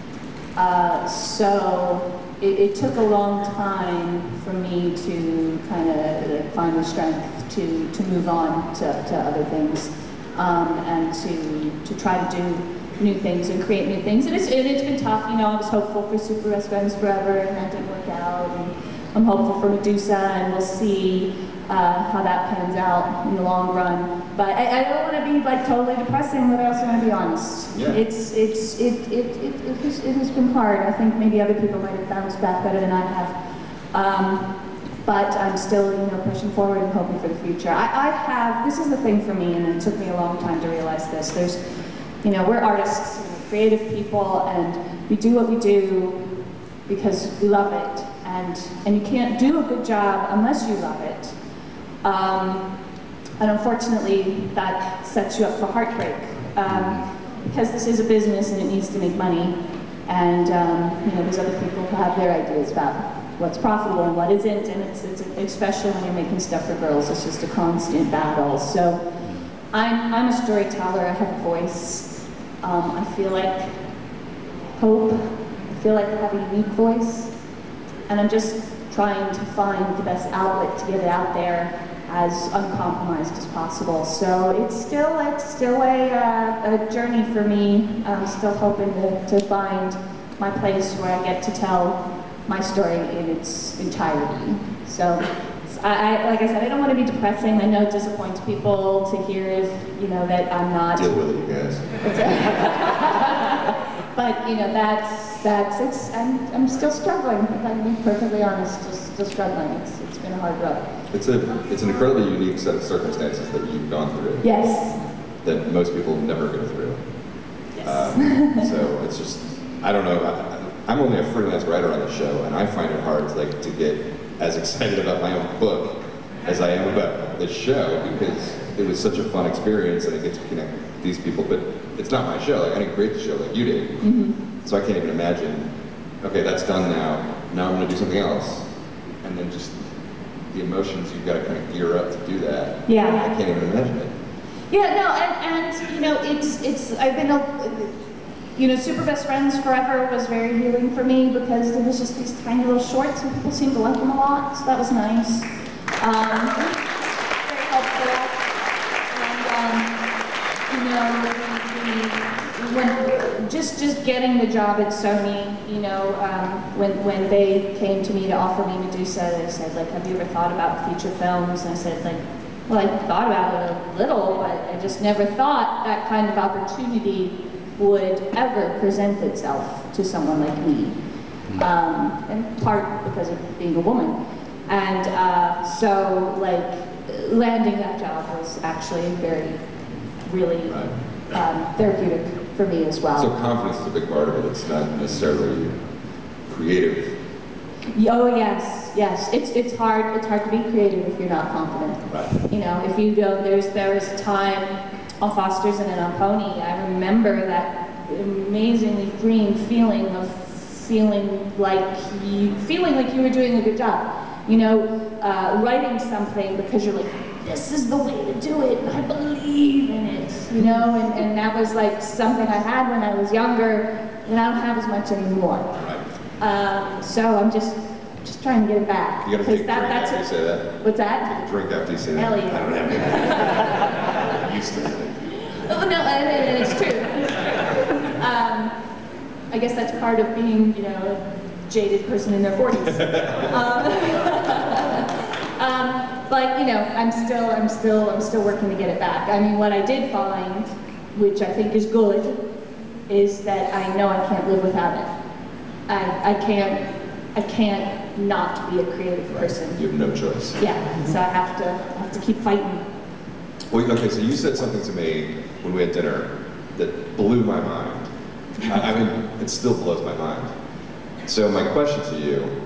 Uh, so it, it took a long time for me to kind of find the strength to, to move on to, to other things, um, and to, to try to do new things and create new things. And it's, it, it's been tough, you know, I was hopeful for Super Best Friends Forever and that didn't work out. And I'm hopeful for Medusa and we'll see uh, how that pans out in the long run. But I, I don't want to be like totally depressing, but I also want to be honest. Yeah. It's, it's, it, it, it, it, has, it has been hard. I think maybe other people might have bounced back better than I have. Um, but I'm still, you know, pushing forward and hoping for the future. I, I have, this is the thing for me, and it took me a long time to realize this. There's, you know, we're artists, we're creative people, and we do what we do because we love it. And, and you can't do a good job unless you love it. Um, and unfortunately, that sets you up for heartbreak. Um, because this is a business and it needs to make money. And um, you know, there's other people who have their ideas about what's profitable and what isn't. And it's, it's especially when you're making stuff for girls, it's just a constant battle. So I'm, I'm a storyteller, I have a voice. Um, I feel like hope, I feel like I have a unique voice. And I'm just trying to find the best outlet to get it out there as uncompromised as possible. So it's still, it's still a, uh, a journey for me. I'm still hoping to, to find my place where I get to tell my story in its entirety. So, I, I, like I said, I don't want to be depressing. I know it disappoints people to hear, if, you know, that I'm not. Deal with it, you guys. But you know, that's that's it's. I'm I'm still struggling. If I'm being perfectly honest, just still struggling. It's it's been a hard road. It's a it's an incredibly unique set of circumstances that you've gone through. Yes. That most people never go through. Yes. Um, so it's just, I don't know. I, I'm only a freelance writer on the show, and I find it hard to, like, to get as excited about my own book as I am about this show, because it was such a fun experience and I get to connect with these people, but it's not my show. Like, I didn't create the show like you did. Mm-hmm. So I can't even imagine, okay, that's done now, now I'm gonna do something else. And then just the emotions you've got to kind of gear up to do that. Yeah. I can't even imagine it. Yeah, no, and, and you know, it's, it's, I've been, a, you know, Super Best Friends Forever was very healing for me because there was just these tiny little shorts and people seemed to like them a lot, so that was nice. Um, very helpful. And, um, you know, the, when, just, just getting the job at Sony, you know, um, when, when they came to me to offer me Medusa, they said, like, have you ever thought about feature films? And I said, like, well, I thought about it a little, but I just never thought that kind of opportunity would ever present itself to someone like me. Um, in part because of being a woman. And uh, so, like, landing that job was actually very, really Right. um, therapeutic for me as well. So confidence is a big part of it. It's not necessarily creative. Oh yes, yes. It's it's hard. It's hard to be creative if you're not confident. Right. You know, if you don't. There's there was a time on Foster's and then on Pony. I remember that amazingly freeing feeling of feeling like you feeling like you were doing a good job. You know, uh, writing something because you're like, this is the way to do it, and I believe in it. You know, and and that was like something I had when I was younger, and I don't have as much anymore. Right. Um, so I'm just just trying to get it back. You gotta take a that, drink that's after you say that. What's that? Take a drink after you say that. Hell yeah. I don't have any. I'm used to it. Oh no, and, and it's true. um, I guess that's part of being, you know, a jaded person in their forties. um, um, but you know, I'm still, I'm still, I'm still working to get it back. I mean, what I did find, which I think is good, is that I know I can't live without it. I, I can't, I can't not be a creative person. You have no choice. Yeah, so I have to, I have to keep fighting. Well, okay, so you said something to me when we had dinner that blew my mind. I, I mean, it still blows my mind. So my question to you,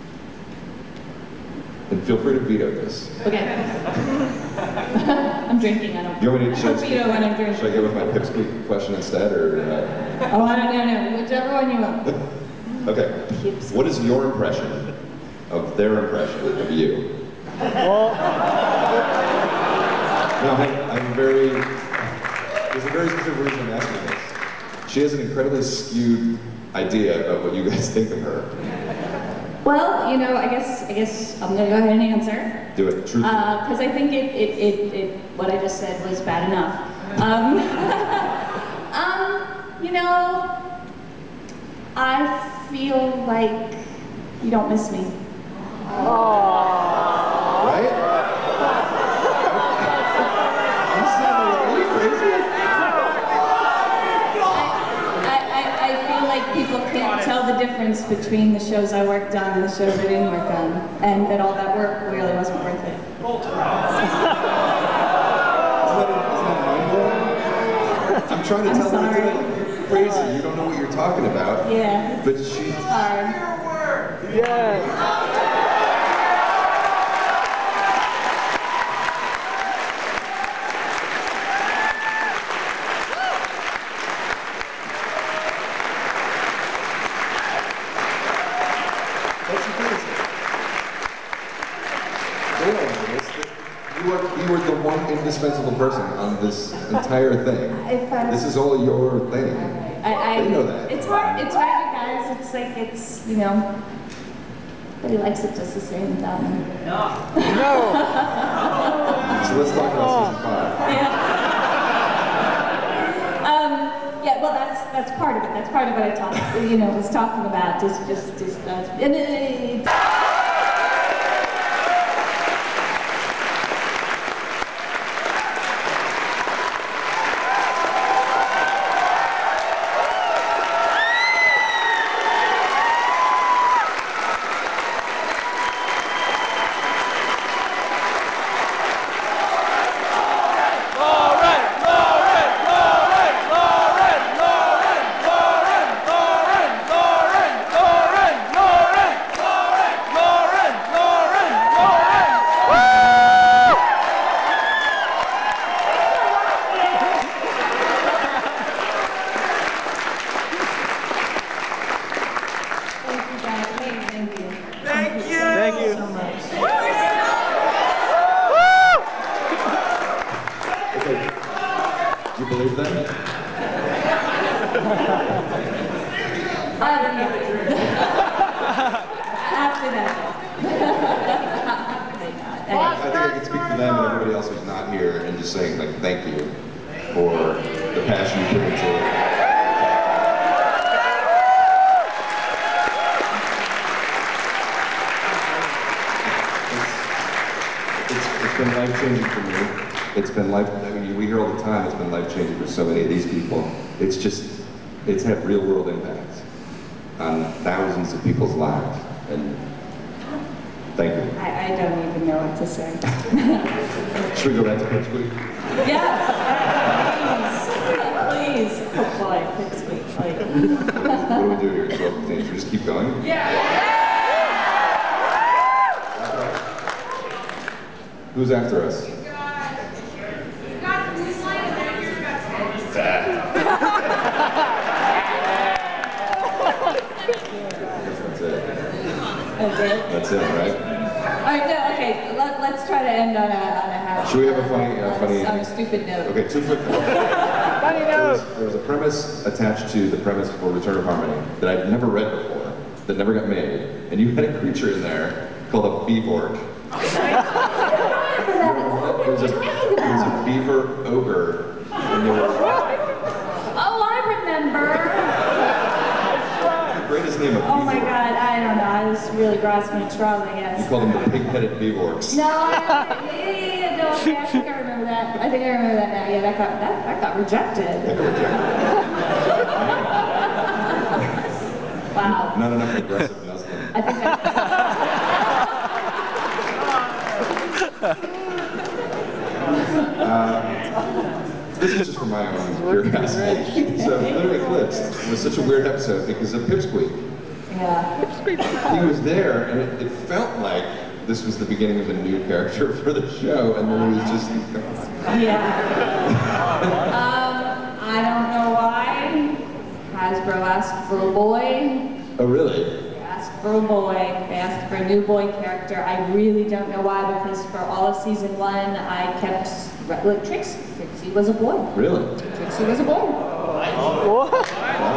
and feel free to veto this. Okay. I'm drinking, I don't, You want me to I don't should, veto when I'm drinking. should I go with my pipsqueak question instead, or? Uh... Oh, I don't know, no, whichever one you want. Okay. Pipsqueak. What is your impression of their impression of you? No, I, I'm very, there's a very specific reason I'm asking this. She has an incredibly skewed idea of what you guys think of her. Well, you know, I guess, I guess I'm gonna go ahead and answer. Do it, truthfully. Because uh, I think it, it, it, it, what I just said was bad enough. Um, um, you know, I feel like you don't miss me. Right? Are you crazy? I, I, I feel like people can't tell the difference between the shows I worked on and the shows I didn't work on, and that all that work really wasn't worth it. Isn't that mind-blowing? I'm trying to I'm tell her sorry. that you're crazy. You don't know what you're talking about. Yeah. But she. It's hard. Yes. That's the thing. You are, you are the one indispensable person on this entire thing. If I'm- This is all your thing. I, I, They know that. It's hard, it's hard, you guys. It's like, it's, you know, everybody likes it just the same without me. No. So let's talk about season five. Yeah. um, yeah, well, that's that's part of it. That's part of what I talked, you know, was talking about. Just, just, just, uh, and it, thank you guys. Hey, thank you. Thank you. So much. believe that? Uh, yeah. After that. I think I can speak for them and everybody else who's not here and just saying, like, thank you for the passion you put into it. It's, it's, it's been life-changing for me. It's been life, I mean, we hear all the time, it's been life-changing for so many of these people. It's just, it's had real-world impacts on thousands of people's lives. And thank you. I, I don't even know what to say. Should we go back to Pipsqueak? Yes, please, please. Oh boy, Pipsqueak, like. What do we do here? So, should we just keep going? Yeah. Who's after us? That's it. That's it, right? All right, no, okay. Let, let's try to end on a, on a happy. Should we have a funny, uh, funny? On a stupid note. Okay, two quick things. Funny There note. was, there was a premise attached to the premise for Return of Harmony that I'd never read before, that never got made, and you had a creature in there called a beavork. There was a, there was a beaver ogre, and there was Oh, I remember. the greatest name of Oh my beavork. God, I don't know. I was really grasping at straws, I You guess. called them the pig-headed beavorks. No, I, yeah, yeah, yeah, no, okay, I think I remember that. I think I remember that now. Yeah, that got that, that got rejected. They were rejected. Wow. Not enough aggressive nuzzling. I think I. Uh, this is just for my own curiosity. So, Lunar Eclipse was such a weird episode because of Pipsqueak. Yeah. He was there, and it, it felt like this was the beginning of a new character for the show, and then he was just... Yeah. um, I don't know why. Hasbro asked for a boy. Oh, really? They asked for a boy. They asked for a new boy character. I really don't know why, because for all of season one, I kept like Trixie. Trixie was a boy. Really? Trixie was a boy. What?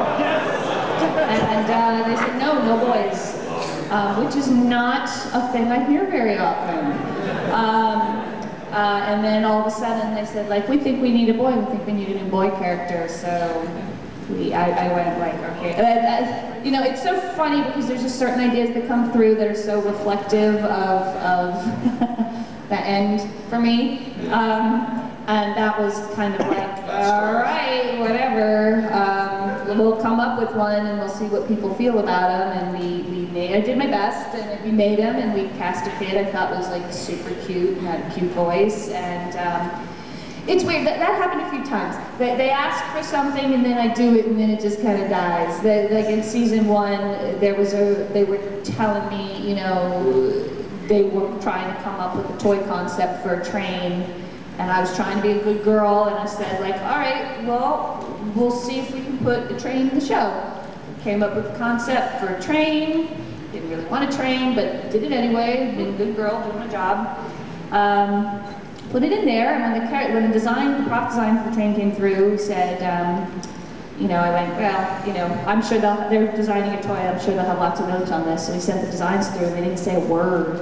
And uh, they said no, no boys, um, which is not a thing I hear very often. Um, uh, and then all of a sudden they said, like, we think we need a boy. We think we need a new boy character. So we, I, I went like, okay. Uh, uh, you know, it's so funny because there's just certain ideas that come through that are so reflective of of the end for me. Um, And that was kind of like, all right, whatever. Um, we'll come up with one and we'll see what people feel about him. And we, we made, I did my best, and we made him, and we cast a kid I thought was like super cute and had a cute voice. And um, it's weird, that, that happened a few times. They, they ask for something and then I do it and then it just kind of dies. They, like in season one, there was a, they were telling me, you know, they were trying to come up with a toy concept for a train. And I was trying to be a good girl, and I said, like, all right, well, we'll see if we can put a train in the show. Came up with a concept for a train. Didn't really want a train, but did it anyway. Being a good girl, doing my job. Um, put it in there, and when the when the design, the prop design for the train came through, we said, um, you know, I went, well, you know, I'm sure they'll, they're designing a toy. I'm sure they'll have lots of notes on this. So we sent the designs through, and they didn't say a word.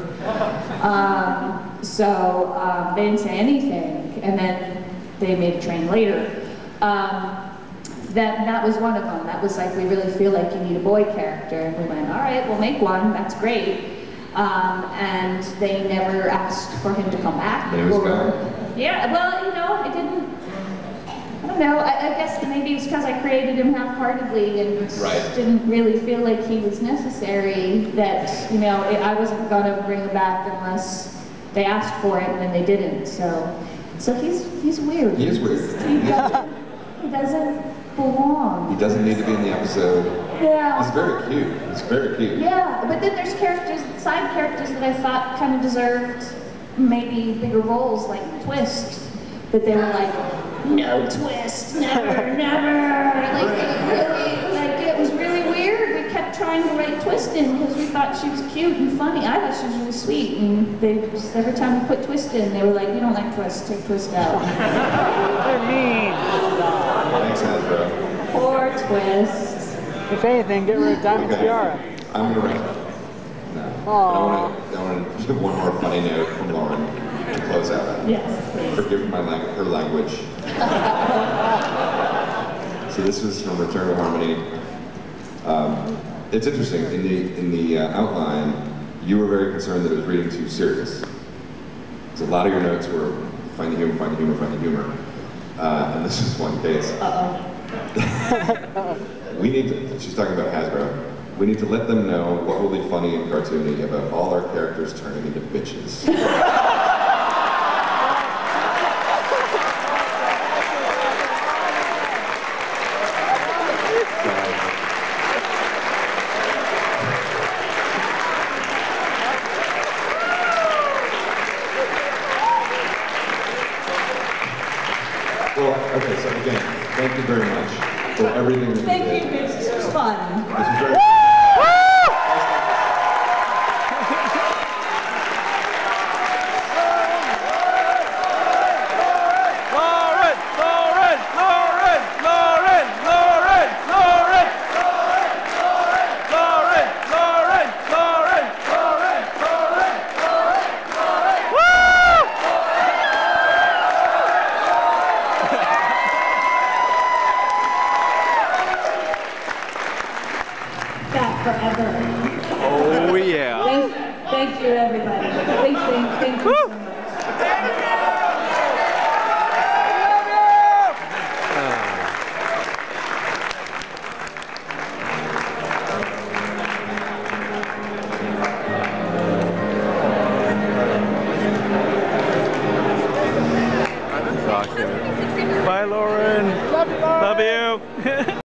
Um, So um, they didn't say anything, and then they made a train later. Um, that that was one of them. That was like, we really feel like you need a boy character, and we went, all right, we'll make one. That's great. Um, and they never asked for him to come back. But he was or, gone. Yeah, well, you know, it didn't. I don't know. I, I guess maybe it's because I created him half-heartedly and Right. didn't really feel like he was necessary. That you know, it, I wasn't gonna bring him back unless they asked for it, and then they didn't. So, so he's he's weird. He is weird. He doesn't, he doesn't belong. He doesn't need to be in the episode. Yeah. He's very cute. He's very cute. Yeah, but then there's characters, side characters that I thought kind of deserved maybe bigger roles, like Twist. That they were like, no Twist, never, never. Like it really, like it was really weird. We kept kept trying to write Twist in because we thought she was cute and funny. I thought she was really sweet, and they just, every time we put Twist in, they were like, "We don't like Twist. Take Twist out." They're mean. Thanks, Hasbro. Poor Twist. If anything, get rid of Diamond Okay. Tiara. I'm gonna wrap up. No. But I want to I want to give one more funny note from Lauren to close out. Yes, please. Forgive my lang her language. So this was from Return to Harmony. Um, it's interesting, in the, in the uh, outline, you were very concerned that it was reading too serious. So a lot of your notes were, find the humor, find the humor, find the humor. Uh, and this is one case. Uh-oh. We need to, she's talking about Hasbro, we need to let them know what will be funny and cartoony about all our characters turning into bitches. Well, okay, so again, thank you very much for everything that Thank you you, did. bitch. This was fun. This was very Lauren! Lauren! Lauren! Lauren! Lauren! Lauren! Lauren! Lauren! Lauren! Lauren! Lauren! Woo! Back forever. Oh yeah. Thank, thank you, everybody. Thank, thank, thank you so much. Bye, Lauren. Love you, Lauren. Love you.